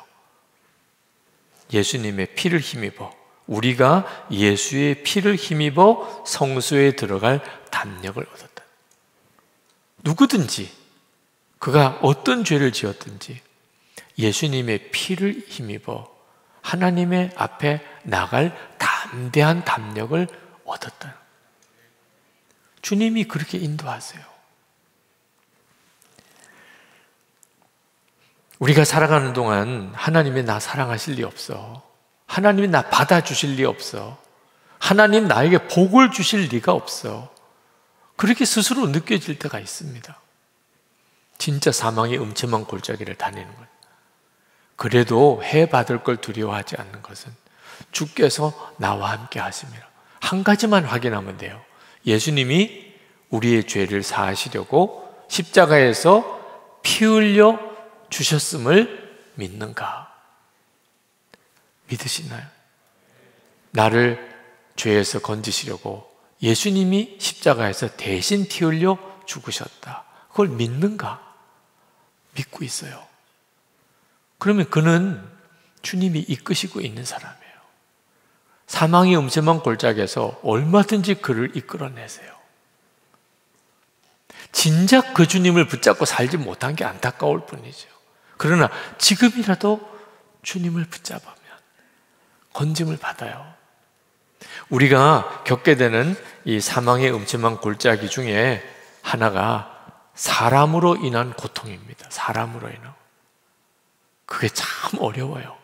예수님의 피를 힘입어, 우리가 예수의 피를 힘입어 성소에 들어갈 담력을 얻었다. 누구든지 그가 어떤 죄를 지었든지 예수님의 피를 힘입어 하나님의 앞에 나갈 담대한 담력을 얻었다. 주님이 그렇게 인도하세요. 우리가 살아가는 동안 하나님이 나 사랑하실 리 없어. 하나님이 나 받아주실 리 없어. 하나님 나에게 복을 주실 리가 없어. 그렇게 스스로 느껴질 때가 있습니다. 진짜 사망의 음침한 골짜기를 다니는 거예요. 그래도 해 받을 걸 두려워하지 않는 것은 주께서 나와 함께 하심이라. 한 가지만 확인하면 돼요. 예수님이 우리의 죄를 사하시려고 십자가에서 피 흘려 주셨음을 믿는가? 믿으시나요? 나를 죄에서 건지시려고 예수님이 십자가에서 대신 피 흘려 죽으셨다. 그걸 믿는가? 믿고 있어요. 그러면 그는 주님이 이끄시고 있는 사람이에요. 사망의 음침한 골짜기에서 얼마든지 그를 이끌어내세요. 진작 그 주님을 붙잡고 살지 못한 게 안타까울 뿐이죠. 그러나 지금이라도 주님을 붙잡으면 건짐을 받아요. 우리가 겪게 되는 이 사망의 음침한 골짜기 중에 하나가 사람으로 인한 고통입니다. 사람으로 인한. 그게 참 어려워요.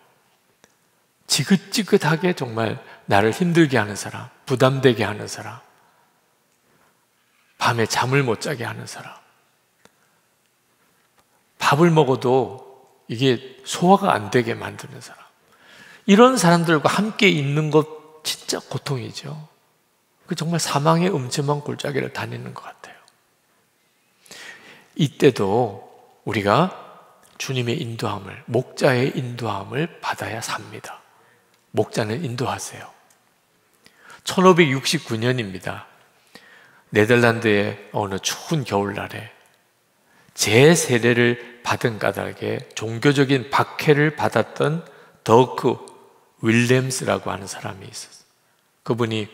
지긋지긋하게 정말 나를 힘들게 하는 사람, 부담되게 하는 사람, 밤에 잠을 못 자게 하는 사람, 밥을 먹어도 이게 소화가 안 되게 만드는 사람, 이런 사람들과 함께 있는 것 진짜 고통이죠. 그 정말 사망의 음침한 골짜기를 다니는 것 같아요. 이때도 우리가 주님의 인도함을, 목자의 인도함을 받아야 삽니다. 목자는 인도하세요. 1569년입니다. 네덜란드의 어느 추운 겨울날에 제 세례를 받은 까닭에 종교적인 박해를 받았던 더크 윌렘스라고 하는 사람이 있었어요. 그분이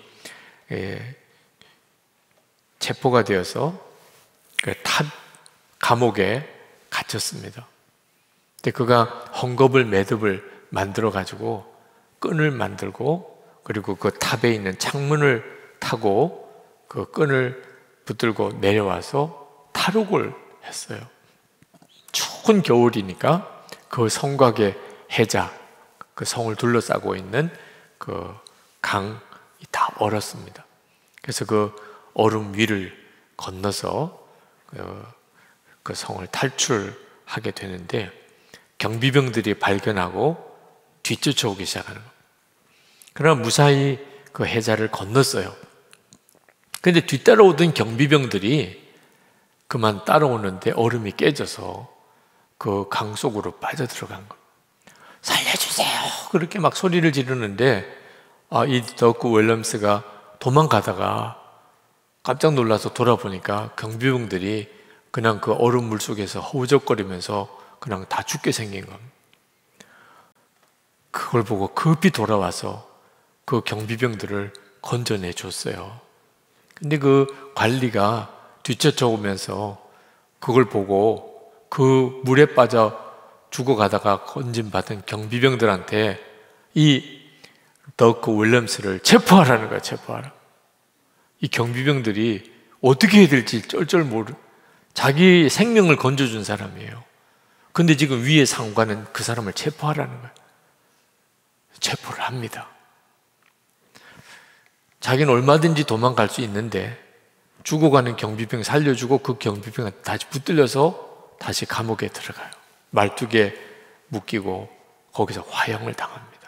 체포가 되어서 탑 감옥에 갇혔습니다. 근데 그가 헝겊을 매듭을 만들어 가지고 끈을 만들고 그리고 그 탑에 있는 창문을 타고 그 끈을 붙들고 내려와서 탈옥을 했어요. 추운 겨울이니까 그 성곽의 해자, 그 성을 둘러싸고 있는 그 강이 다 얼었습니다. 그래서 그 얼음 위를 건너서 그 성을 탈출하게 되는데 경비병들이 발견하고 뒤쫓아오기 시작하는 거예요. 그러나 무사히 그 해자를 건넜어요. 그런데 뒤따라오던 경비병들이 그만 따라오는데 얼음이 깨져서 그 강 속으로 빠져들어간 거예요. 살려주세요! 그렇게 막 소리를 지르는데 이 더크 윌럼스가 도망가다가 깜짝 놀라서 돌아보니까 경비병들이 그냥 그 얼음 물 속에서 허우적거리면서 그냥 다 죽게 생긴 겁니다. 그걸 보고 급히 돌아와서 그 경비병들을 건져내 줬어요. 근데 그 관리가 뒤쫓아오면서 그걸 보고 그 물에 빠져 죽어가다가 건진받은 경비병들한테 이 더크 윌럼스를 체포하라는 거야, 체포하라. 이 경비병들이 어떻게 해야 될지 쩔쩔 모르, 자기 생명을 건져준 사람이에요. 근데 지금 위에 상관은 그 사람을 체포하라는 거예요. 체포를 합니다. 자기는 얼마든지 도망갈 수 있는데 죽어가는 경비병 살려주고 그 경비병한테 다시 붙들려서 다시 감옥에 들어가요. 말뚝에 묶이고 거기서 화형을 당합니다.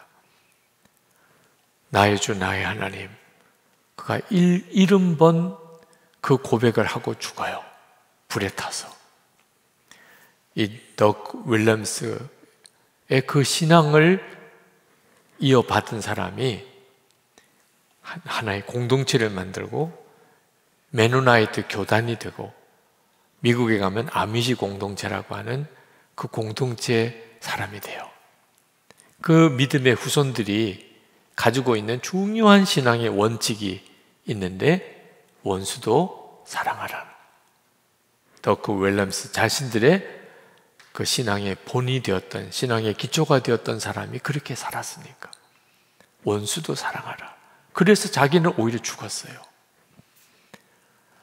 나의 주 나의 하나님, 그가 70번 그 고백을 하고 죽어요. 불에 타서. 이 더크 윌럼스의 그 신앙을 이어받은 사람이 하나의 공동체를 만들고 메노나이트 교단이 되고 미국에 가면 아미시 공동체라고 하는 그 공동체 사람이 돼요. 그 믿음의 후손들이 가지고 있는 중요한 신앙의 원칙이 있는데 원수도 사랑하라. 더크 윌럼스 자신들의 그 신앙의 본이 되었던, 신앙의 기초가 되었던 사람이 그렇게 살았으니까 원수도 사랑하라. 그래서 자기는 오히려 죽었어요.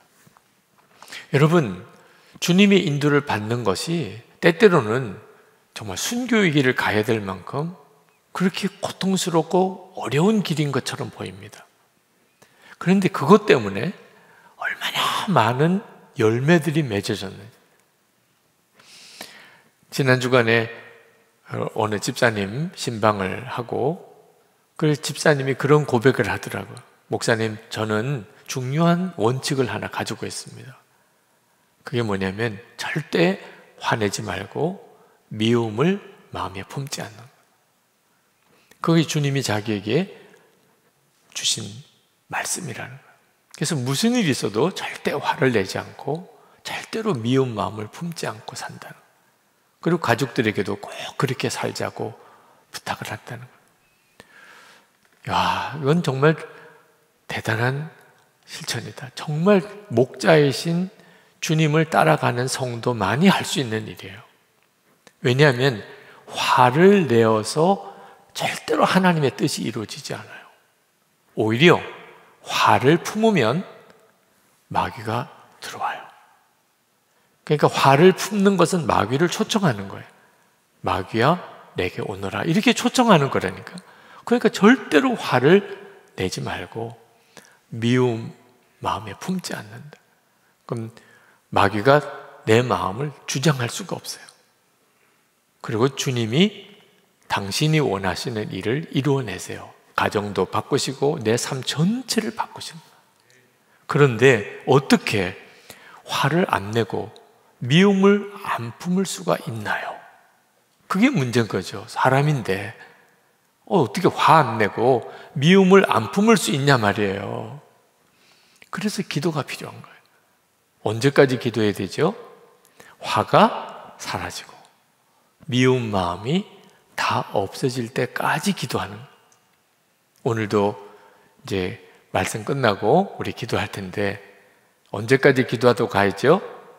여러분, 주님의 인도를 받는 것이 때때로는 정말 순교의 길을 가야 될 만큼 그렇게 고통스럽고 어려운 길인 것처럼 보입니다. 그런데 그것 때문에 얼마나 많은 열매들이 맺어졌는지. 지난 주간에 어느 집사님 신방을 하고 그 집사님이 그런 고백을 하더라고요. 목사님, 저는 중요한 원칙을 하나 가지고 있습니다. 그게 뭐냐면 절대 화내지 말고 미움을 마음에 품지 않는 거예요. 그게 주님이 자기에게 주신 말씀이라는 거예요. 그래서 무슨 일이 있어도 절대 화를 내지 않고 절대로 미운 마음을 품지 않고 산다는 거예요. 그리고 가족들에게도 꼭 그렇게 살자고 부탁을 했다는 거예요. 야, 이건 정말 대단한 실천이다. 정말 목자이신 주님을 따라가는 성도만이 할 수 있는 일이에요. 왜냐하면 화를 내어서 절대로 하나님의 뜻이 이루어지지 않아요. 오히려 화를 품으면 마귀가 들어와요. 그러니까 화를 품는 것은 마귀를 초청하는 거예요. 마귀야, 내게 오너라. 이렇게 초청하는 거라니까. 그러니까 절대로 화를 내지 말고 미움 마음에 품지 않는다. 그럼 마귀가 내 마음을 주장할 수가 없어요. 그리고 주님이 당신이 원하시는 일을 이루어내세요. 가정도 바꾸시고 내 삶 전체를 바꾸십니다. 그런데 어떻게 화를 안 내고 미움을 안 품을 수가 있나요? 그게 문제인 거죠. 사람인데 어떻게 화 안 내고 미움을 안 품을 수 있냐 말이에요. 그래서 기도가 필요한 거예요. 언제까지 기도해야 되죠? 화가 사라지고 미운 마음이 다 없어질 때까지 기도하는 거예요. 오늘도 이제 말씀 끝나고 우리 기도할 텐데 언제까지 기도하고 가야죠?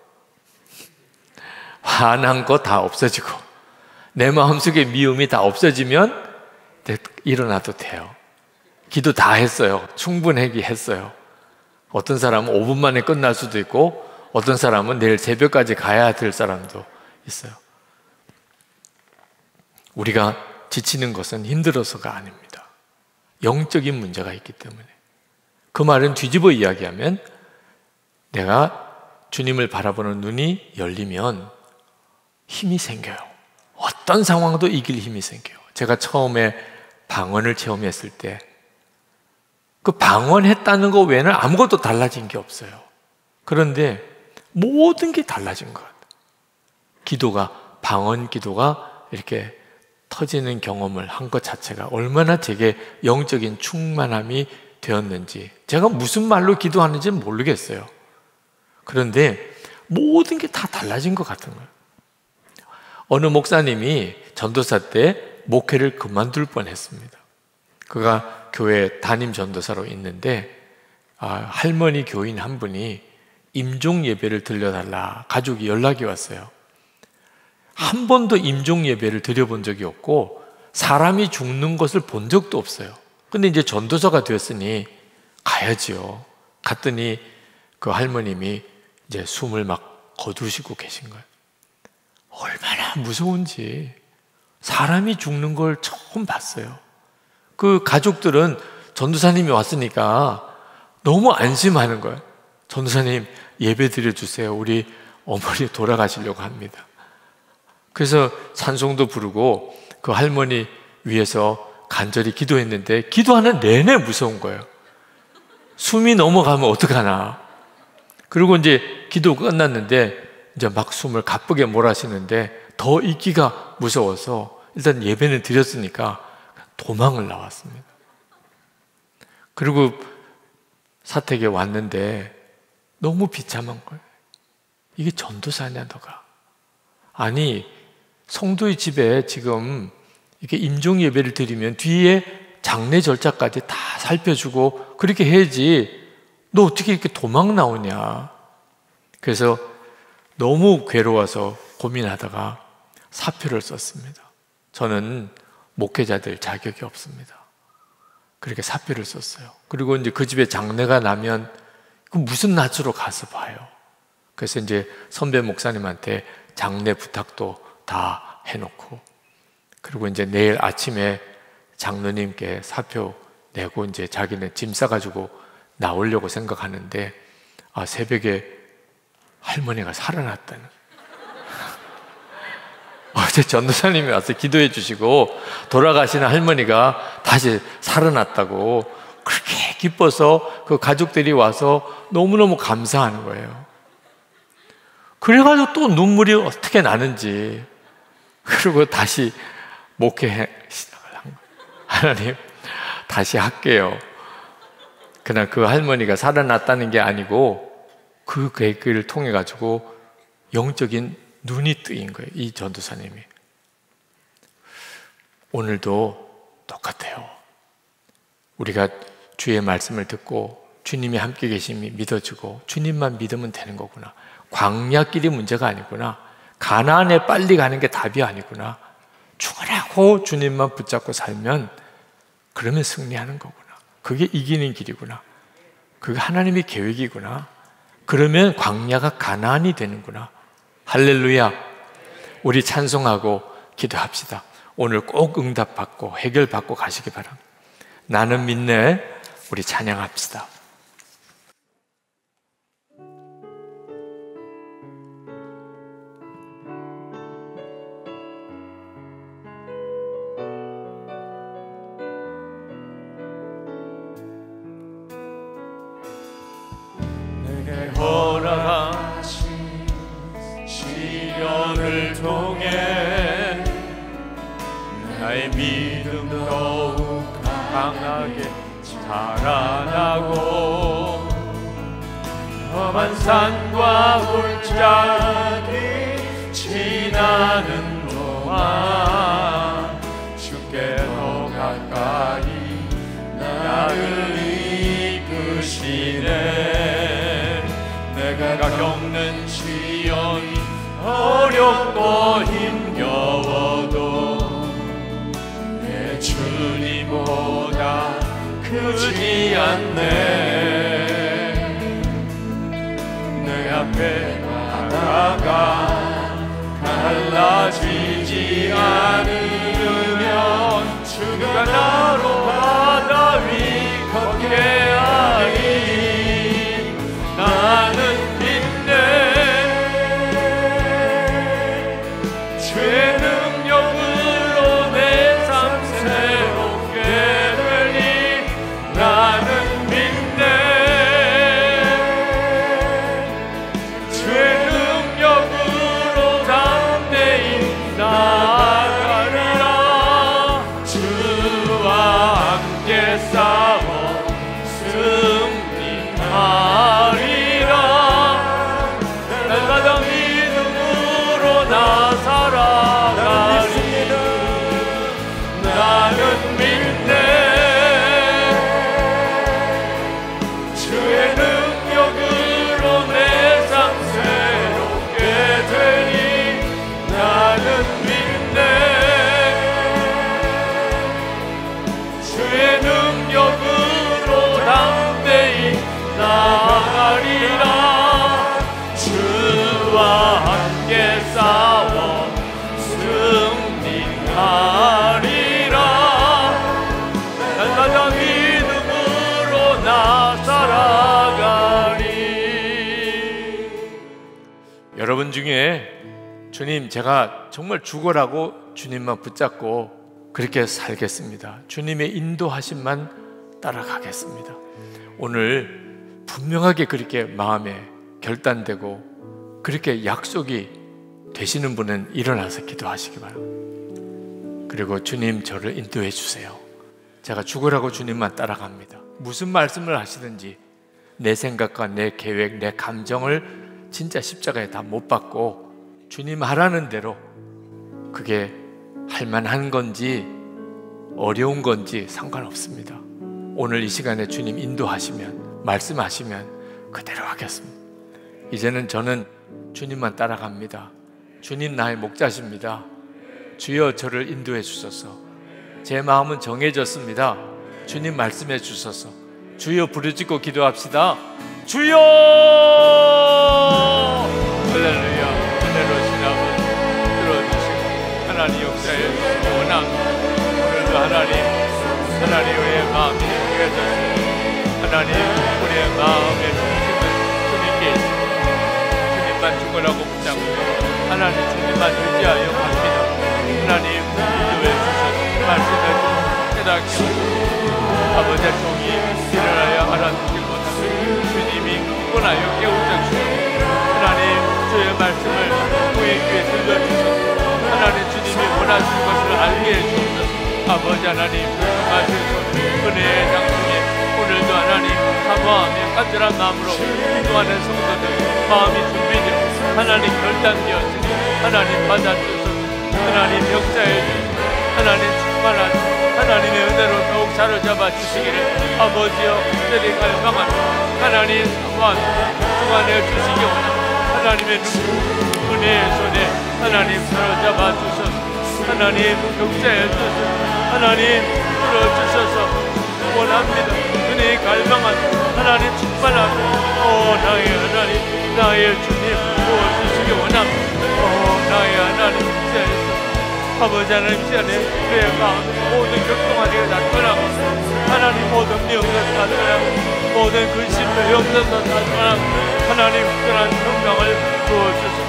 화난 거 다 없어지고 내 마음속에 미움이 다 없어지면 일어나도 돼요. 기도 다 했어요. 충분하게 했어요. 어떤 사람은 5분 만에 끝날 수도 있고 어떤 사람은 내일 새벽까지 가야 될 사람도 있어요. 우리가 지치는 것은 힘들어서가 아닙니다. 영적인 문제가 있기 때문에. 그 말은 뒤집어 이야기하면 내가 주님을 바라보는 눈이 열리면 힘이 생겨요. 어떤 상황도 이길 힘이 생겨요. 제가 처음에 방언을 체험했을 때 그 방언했다는 거 외에는 아무것도 달라진 게 없어요. 그런데 모든 게 달라진 것 같아요. 기도가, 방언 기도가 이렇게 터지는 경험을 한 것 자체가 얼마나 제게 영적인 충만함이 되었는지, 제가 무슨 말로 기도하는지 모르겠어요. 그런데 모든 게 다 달라진 것 같은 거예요. 어느 목사님이 전도사 때 목회를 그만둘 뻔했습니다. 그가 교회 담임 전도사로 있는데 할머니 교인 한 분이 임종 예배를 드려달라 가족이 연락이 왔어요. 한 번도 임종 예배를 드려본 적이 없고 사람이 죽는 것을 본 적도 없어요. 근데 이제 전도사가 되었으니 가야지요. 갔더니 그 할머님이 이제 숨을 막 거두시고 계신 거예요. 얼마나 무서운지. 사람이 죽는 걸 처음 봤어요. 그 가족들은 전도사님이 왔으니까 너무 안심하는 거예요. 전도사님 예배 드려주세요. 우리 어머니 돌아가시려고 합니다. 그래서 찬송도 부르고 그 할머니 위해서 간절히 기도했는데 기도하는 내내 무서운 거예요. 숨이 넘어가면 어떡하나. 그리고 이제 기도 끝났는데 이제 막 숨을 가쁘게 몰아쉬는데 더 있기가 무서워서 일단 예배는 드렸으니까 도망을 나왔습니다. 그리고 사택에 왔는데 너무 비참한 거예요. 이게 전도사냐 너가? 아니 성도의 집에 지금 이렇게 임종 예배를 드리면 뒤에 장례 절차까지 다 살펴주고 그렇게 해야지 너 어떻게 이렇게 도망 나오냐. 그래서 너무 괴로워서 고민하다가 사표를 썼습니다. 저는 목회자들 자격이 없습니다. 그렇게 사표를 썼어요. 그리고 이제 그 집에 장례가 나면 그 무슨 낯으로 가서 봐요. 그래서 이제 선배 목사님한테 장례 부탁도 다 해놓고, 그리고 이제 내일 아침에 장로님께 사표 내고 이제 자기는 짐 싸가지고 나오려고 생각하는데, 새벽에 할머니가 살아났다는. 어제 전도사님이 와서 기도해 주시고 돌아가시는 할머니가 다시 살아났다고 그렇게 기뻐서 그 가족들이 와서 너무너무 감사하는 거예요. 그래가지고 또 눈물이 어떻게 나는지, 그리고 다시 목회 시작을 한 거예요. 하나님, 다시 할게요. 그냥 그 할머니가 살아났다는 게 아니고 그 계기를 통해 가지고 영적인 눈이 뜨인 거예요, 이 전도사님이. 오늘도 똑같아요. 우리가 주의 말씀을 듣고 주님이 함께 계심이 믿어지고 주님만 믿으면 되는 거구나. 광야길이 문제가 아니구나. 가나안에 빨리 가는 게 답이 아니구나. 죽으라고 주님만 붙잡고 살면 그러면 승리하는 거구나. 그게 이기는 길이구나. 그게 하나님의 계획이구나. 그러면 광야가 가나안이 되는구나. 할렐루야. 우리 찬송하고 기도합시다. 오늘 꼭 응답받고 해결받고 가시기 바랍니다. 나는 믿네. 우리 찬양합시다. 내게 허락하신 시련을 통해 나의 믿음 더욱 강하게 자라나고, 험한 산과 골짜기 지나는 동안 주께 더 가까이 나를 이끄시네. 내가 겪는 시련이 어렵고 힘겨워도 내 주님보다 크지 않네. 내 앞에 나라가 갈라지지 않으면 주가 나로 바다 위 걷게 하리. 나는 믿네. 주의 능력으로 내 삶 새롭게 되리. 나는 믿네. 주의 능력으로 담대히 나아가리라. 주와 함께 싸워 승리하리라. 날마다 믿음으로 나 살아가리. 나는 믿네. 주의 능력으로 내 삶 새롭게 되니. 나는 믿네. 주의 능력으로 담대히 나아가리라. 주와 함께 싸워 승리하리라. 날마다 믿음으로 나 살아가리. 여러분 중에 주님, 제가 정말 죽어라고 주님만 붙잡고 그렇게 살겠습니다, 주님의 인도하심만 따라가겠습니다, 오늘 분명하게 그렇게 마음에 결단되고 그렇게 약속이 되시는 분은 일어나서 기도하시기 바랍니다. 그리고 주님, 저를 인도해 주세요. 제가 죽으라고 주님만 따라갑니다. 무슨 말씀을 하시든지 내 생각과 내 계획, 내 감정을 진짜 십자가에 다 못 박고 주님 하라는 대로, 그게 할만한 건지 어려운 건지 상관없습니다. 오늘 이 시간에 주님 인도하시면, 말씀하시면 그대로 하겠습니다. 이제는 저는 주님만 따라갑니다. 주님 나의 목자십니다. 주여 저를 인도해 주소서. 제 마음은 정해졌습니다. 주님 말씀해 주소서. 주여 부르짖고 기도합시다. 주여! 할렐루야. 은혜로우신 아버지, 들어주시고 하나님 하나님 역사에 주시기 원합니다. 오늘도 하나님의 마음이 깨어졌습니다. 하나님, 우리의 마음의 중심은 주님께 있습니다. 주님만 죽으라고 붙잡고 하나님 주님만 의지하여 갑니다. 하나님 인도해 주셔서 말씀해 주셔서 깨닫게 하소서. 아버지의 종이 일어나야 알아듣지 못하고 주님이 권하여 깨우쳐 주셔서 하나님 주의 말씀을 우리 귀에 들려주셔서 하나님 주님이 원하시는 것을 알게 해주옵소서. 아버지 하나님 말씀하셔서 은혜의 장중에 오늘도 하나님 사모하며 간절한 마음으로 기도하는 성도들 마음이 준비되어 하나님 결단되었으니 하나님 받아주소서. 하나님 역사해 주시고 하나님 충만하소서. 하나님의 은혜로 더욱 사로잡아 주시기를 아버지여 특별히 갈망합니다. 하나님 사모하며 주관해 주시기 원합니다. 하나님의 은혜의 손에 하나님 사로잡아 주셔서 하나님 역사해 주셔서 하나님 들어주셔서 원합니다. 은혜의 갈망합니다. 하나님 충만합니다. 나의 하나님 나의 주님 도와주시기 원합니다. 나의 하나님 역사해서 아버지 하나님 시간에 그의 가운데 모든 격동하기가 나타나고 하나님 모든 미움도 나타나고 모든 근심도 염려도 나타나고 하나님 특별한 평강을 부어주소서.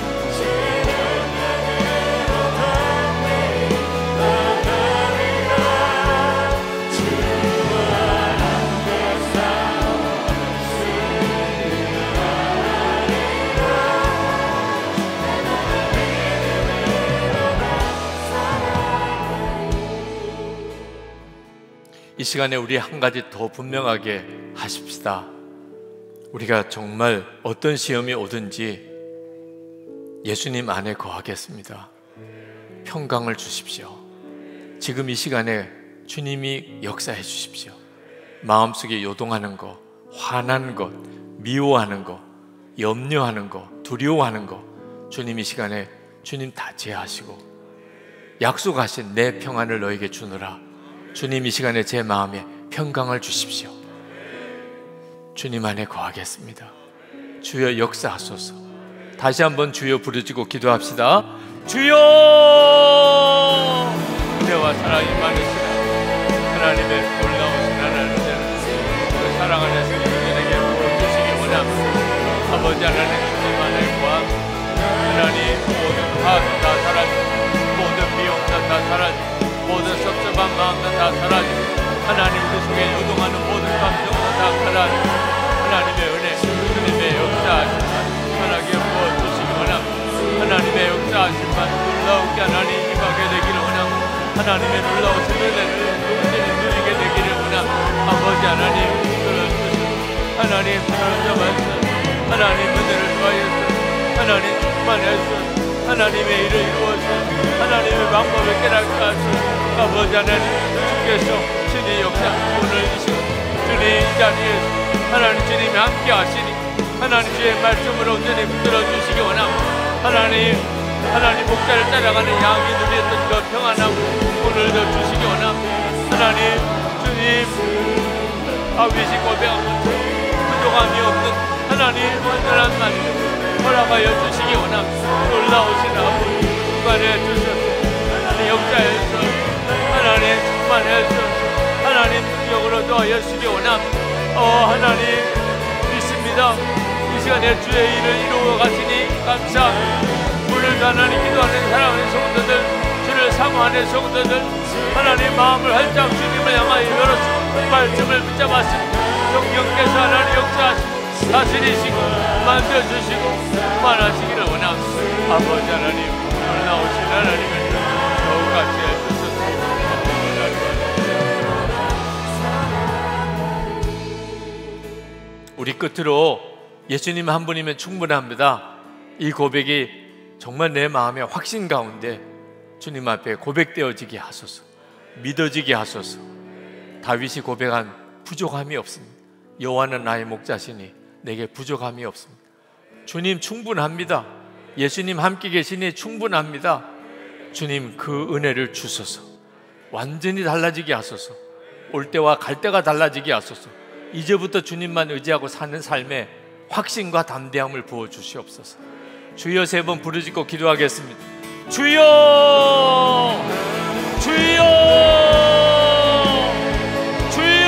이 시간에 우리 한 가지 더 분명하게 하십시다. 우리가 정말 어떤 시험이 오든지 예수님 안에 거하겠습니다. 평강을 주십시오. 지금 이 시간에 주님이 역사해 주십시오. 마음속에 요동하는 것, 화난 것, 미워하는 것, 염려하는 것, 두려워하는 것 주님 이 시간에 주님 다 제하시고 약속하신 내 평안을 너에게 주노라. 주님 이 시간에 제 마음에 평강을 주십시오. 주님 안에 거하겠습니다. 주여 역사하소서. 다시 한번 주여 부르짖고 기도합시다. 주여 은혜와 사랑이 많으시다. 하나님의 놀라우신 하나님을 그 사랑 안에서 우리에게 부어주시기 원합니다. 아버지 하나님 주님 안에 거합니다. 하나님 모든 화도 다 사라지고 모든 미움도 다 사라지고 모든 섭섭한 마음도 다 사라지고 하나님 우리 속에 요동하는 모든 감정도 다 사라지고 하나님의 은혜, 주님의 역사하심만 편하게 부어주시기 원합니다. 하나님의 역사하심만 놀라우게 하나님 임하게 되기를 원합니다. 하나님의 놀라우신 은혜를 온전히 누리게 되기를 원합니다. 아버지 하나님 들어주시고 하나님 들어잡아주시고 하나님 은혜를 더하여서 하나님 충만해서 하나님의 일을 이루어서 하나님의 방법을 깨닫게 하소서. 아버지 하나님 주께서 신의 역사 오늘 이 시간 주님 이 자리에서 하나님 주님이 함께 하시니 하나님 주의 말씀으로 온전히 붙들어 주시기 원합니다. 하나님 목자를 따라가는 양이 누렸던 그 평안함 오늘도 주시기 원합니다. 하나님 주님 아비시 고백하고 부족함이 없는 하나님 완전한 말씀 허락하여 주시기 원합니다. 놀라우신 아버지 주관해 주셔서 하나님 역사에서 하나님 충만해서 하나님 능력으로 도와여 주시기 원합니다. 하나님 믿습니다. 이 시간에 주의 일을 이루어 가시니 감사합니다. 오늘도 하나님 기도하는 사랑하는 성도들 주를 사모하는 성도들 하나님 마음을 활짝 주님을 향하여 열어서 말씀을 붙잡았습니다. 성령께서 하나님 역사하시고 다스리시고 만져주시고 만하시기를 원합니다. 아버지 하나님 놀라우신 하나님을 더욱 같이 해주셔서 우리 끝으로 예수님 한 분이면 충분합니다. 이 고백이 정말 내 마음의 확신 가운데 주님 앞에 고백되어지게 하소서. 믿어지게 하소서. 다윗이 고백한 부족함이 없습니다. 여호와는 나의 목자시니 내게 부족함이 없습니다. 주님 충분합니다. 예수님 함께 계시니 충분합니다. 주님 그 은혜를 주소서. 완전히 달라지게 하소서. 올 때와 갈 때가 달라지게 하소서. 이제부터 주님만 의지하고 사는 삶에 확신과 담대함을 부어주시옵소서. 주여 세 번 부르짖고 기도하겠습니다. 주여 주여 주여.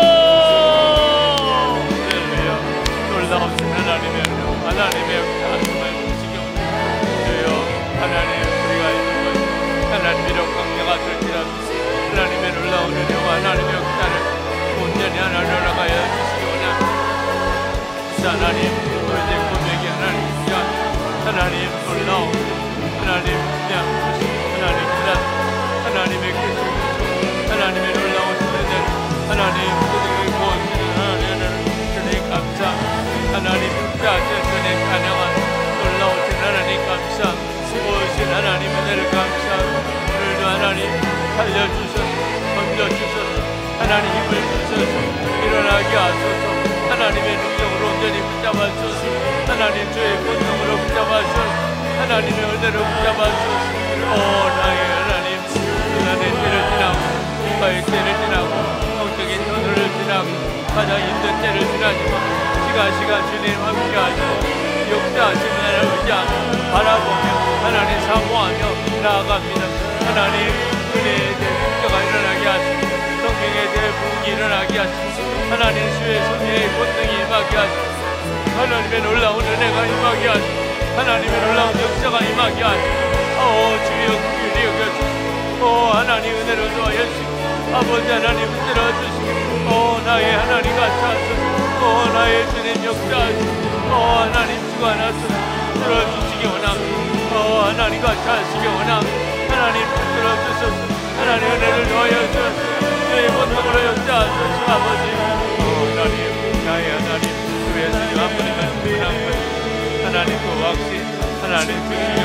할렐루야. 놀라우신 하나님의 하나님의 지겨운 주여 하나님, 우리가 있는 것 하나님 비록 강대가 될지라도 하나님의 놀라운 은혜와 하나님의 역사를 온전히 하나님 나가야 주시기 원합니다. 하나님 너희들 고백이 하나님 귀한 하나님 놀라운 하나님 그냥 하나님 그냥 하나님의 계속 하나님의 놀라운 은혜를 하나님 그들을 구원하시는 하나님을 감사 하나님 자신의 가능한 놀라우신 하나님 감사 오신 하나님 은혜를 감사 오늘도 하나님 살려주셔서 던져주셔서 하나님 힘을 주셔서 일어나게 하소서 하나님의 능력으로 온전히 붙잡아주셔서 하나님 주의 권능으로 붙잡아주셔서 하나님의 은혜로 붙잡아주셔서 나의 하나님 때를 지나고 국가의 때를 지나고 성적인 터널을 지나고 가장 힘든 때를 지나지만 시간 주님 함께 하시고 역사하시는 하나님 의지하며 바라보며 하나님 사모하며 나아갑니다. 하나님 은혜에 대해 국가가 일어나게 하시고 성경에 대해 부흥이 일어나게 하시고 하나님 주의 섭리의 권능이 임하게 하시고 하나님의 놀라운 은혜가 임하게 하시고 하나님의 놀라운 역사가 임하게 하시고 주여 긍휼히 여겨주시고 하나님 은혜로 도와주시고 아버지 하나님 은혜로 주시고 나의 하나님 같이 하소서 나의 주님 역사하시고 하나님 주관하소서 들어주시기 원합니다. 하나님 같이 하시기 원합니다. 하나님 들어주소서 하나님 은혜를 도와여 주소서 주의 권능으로 역사하소서 아버지 하나님 나의 하나님 주의 주님 한 분이면 하나님 그 확신 하나님 주님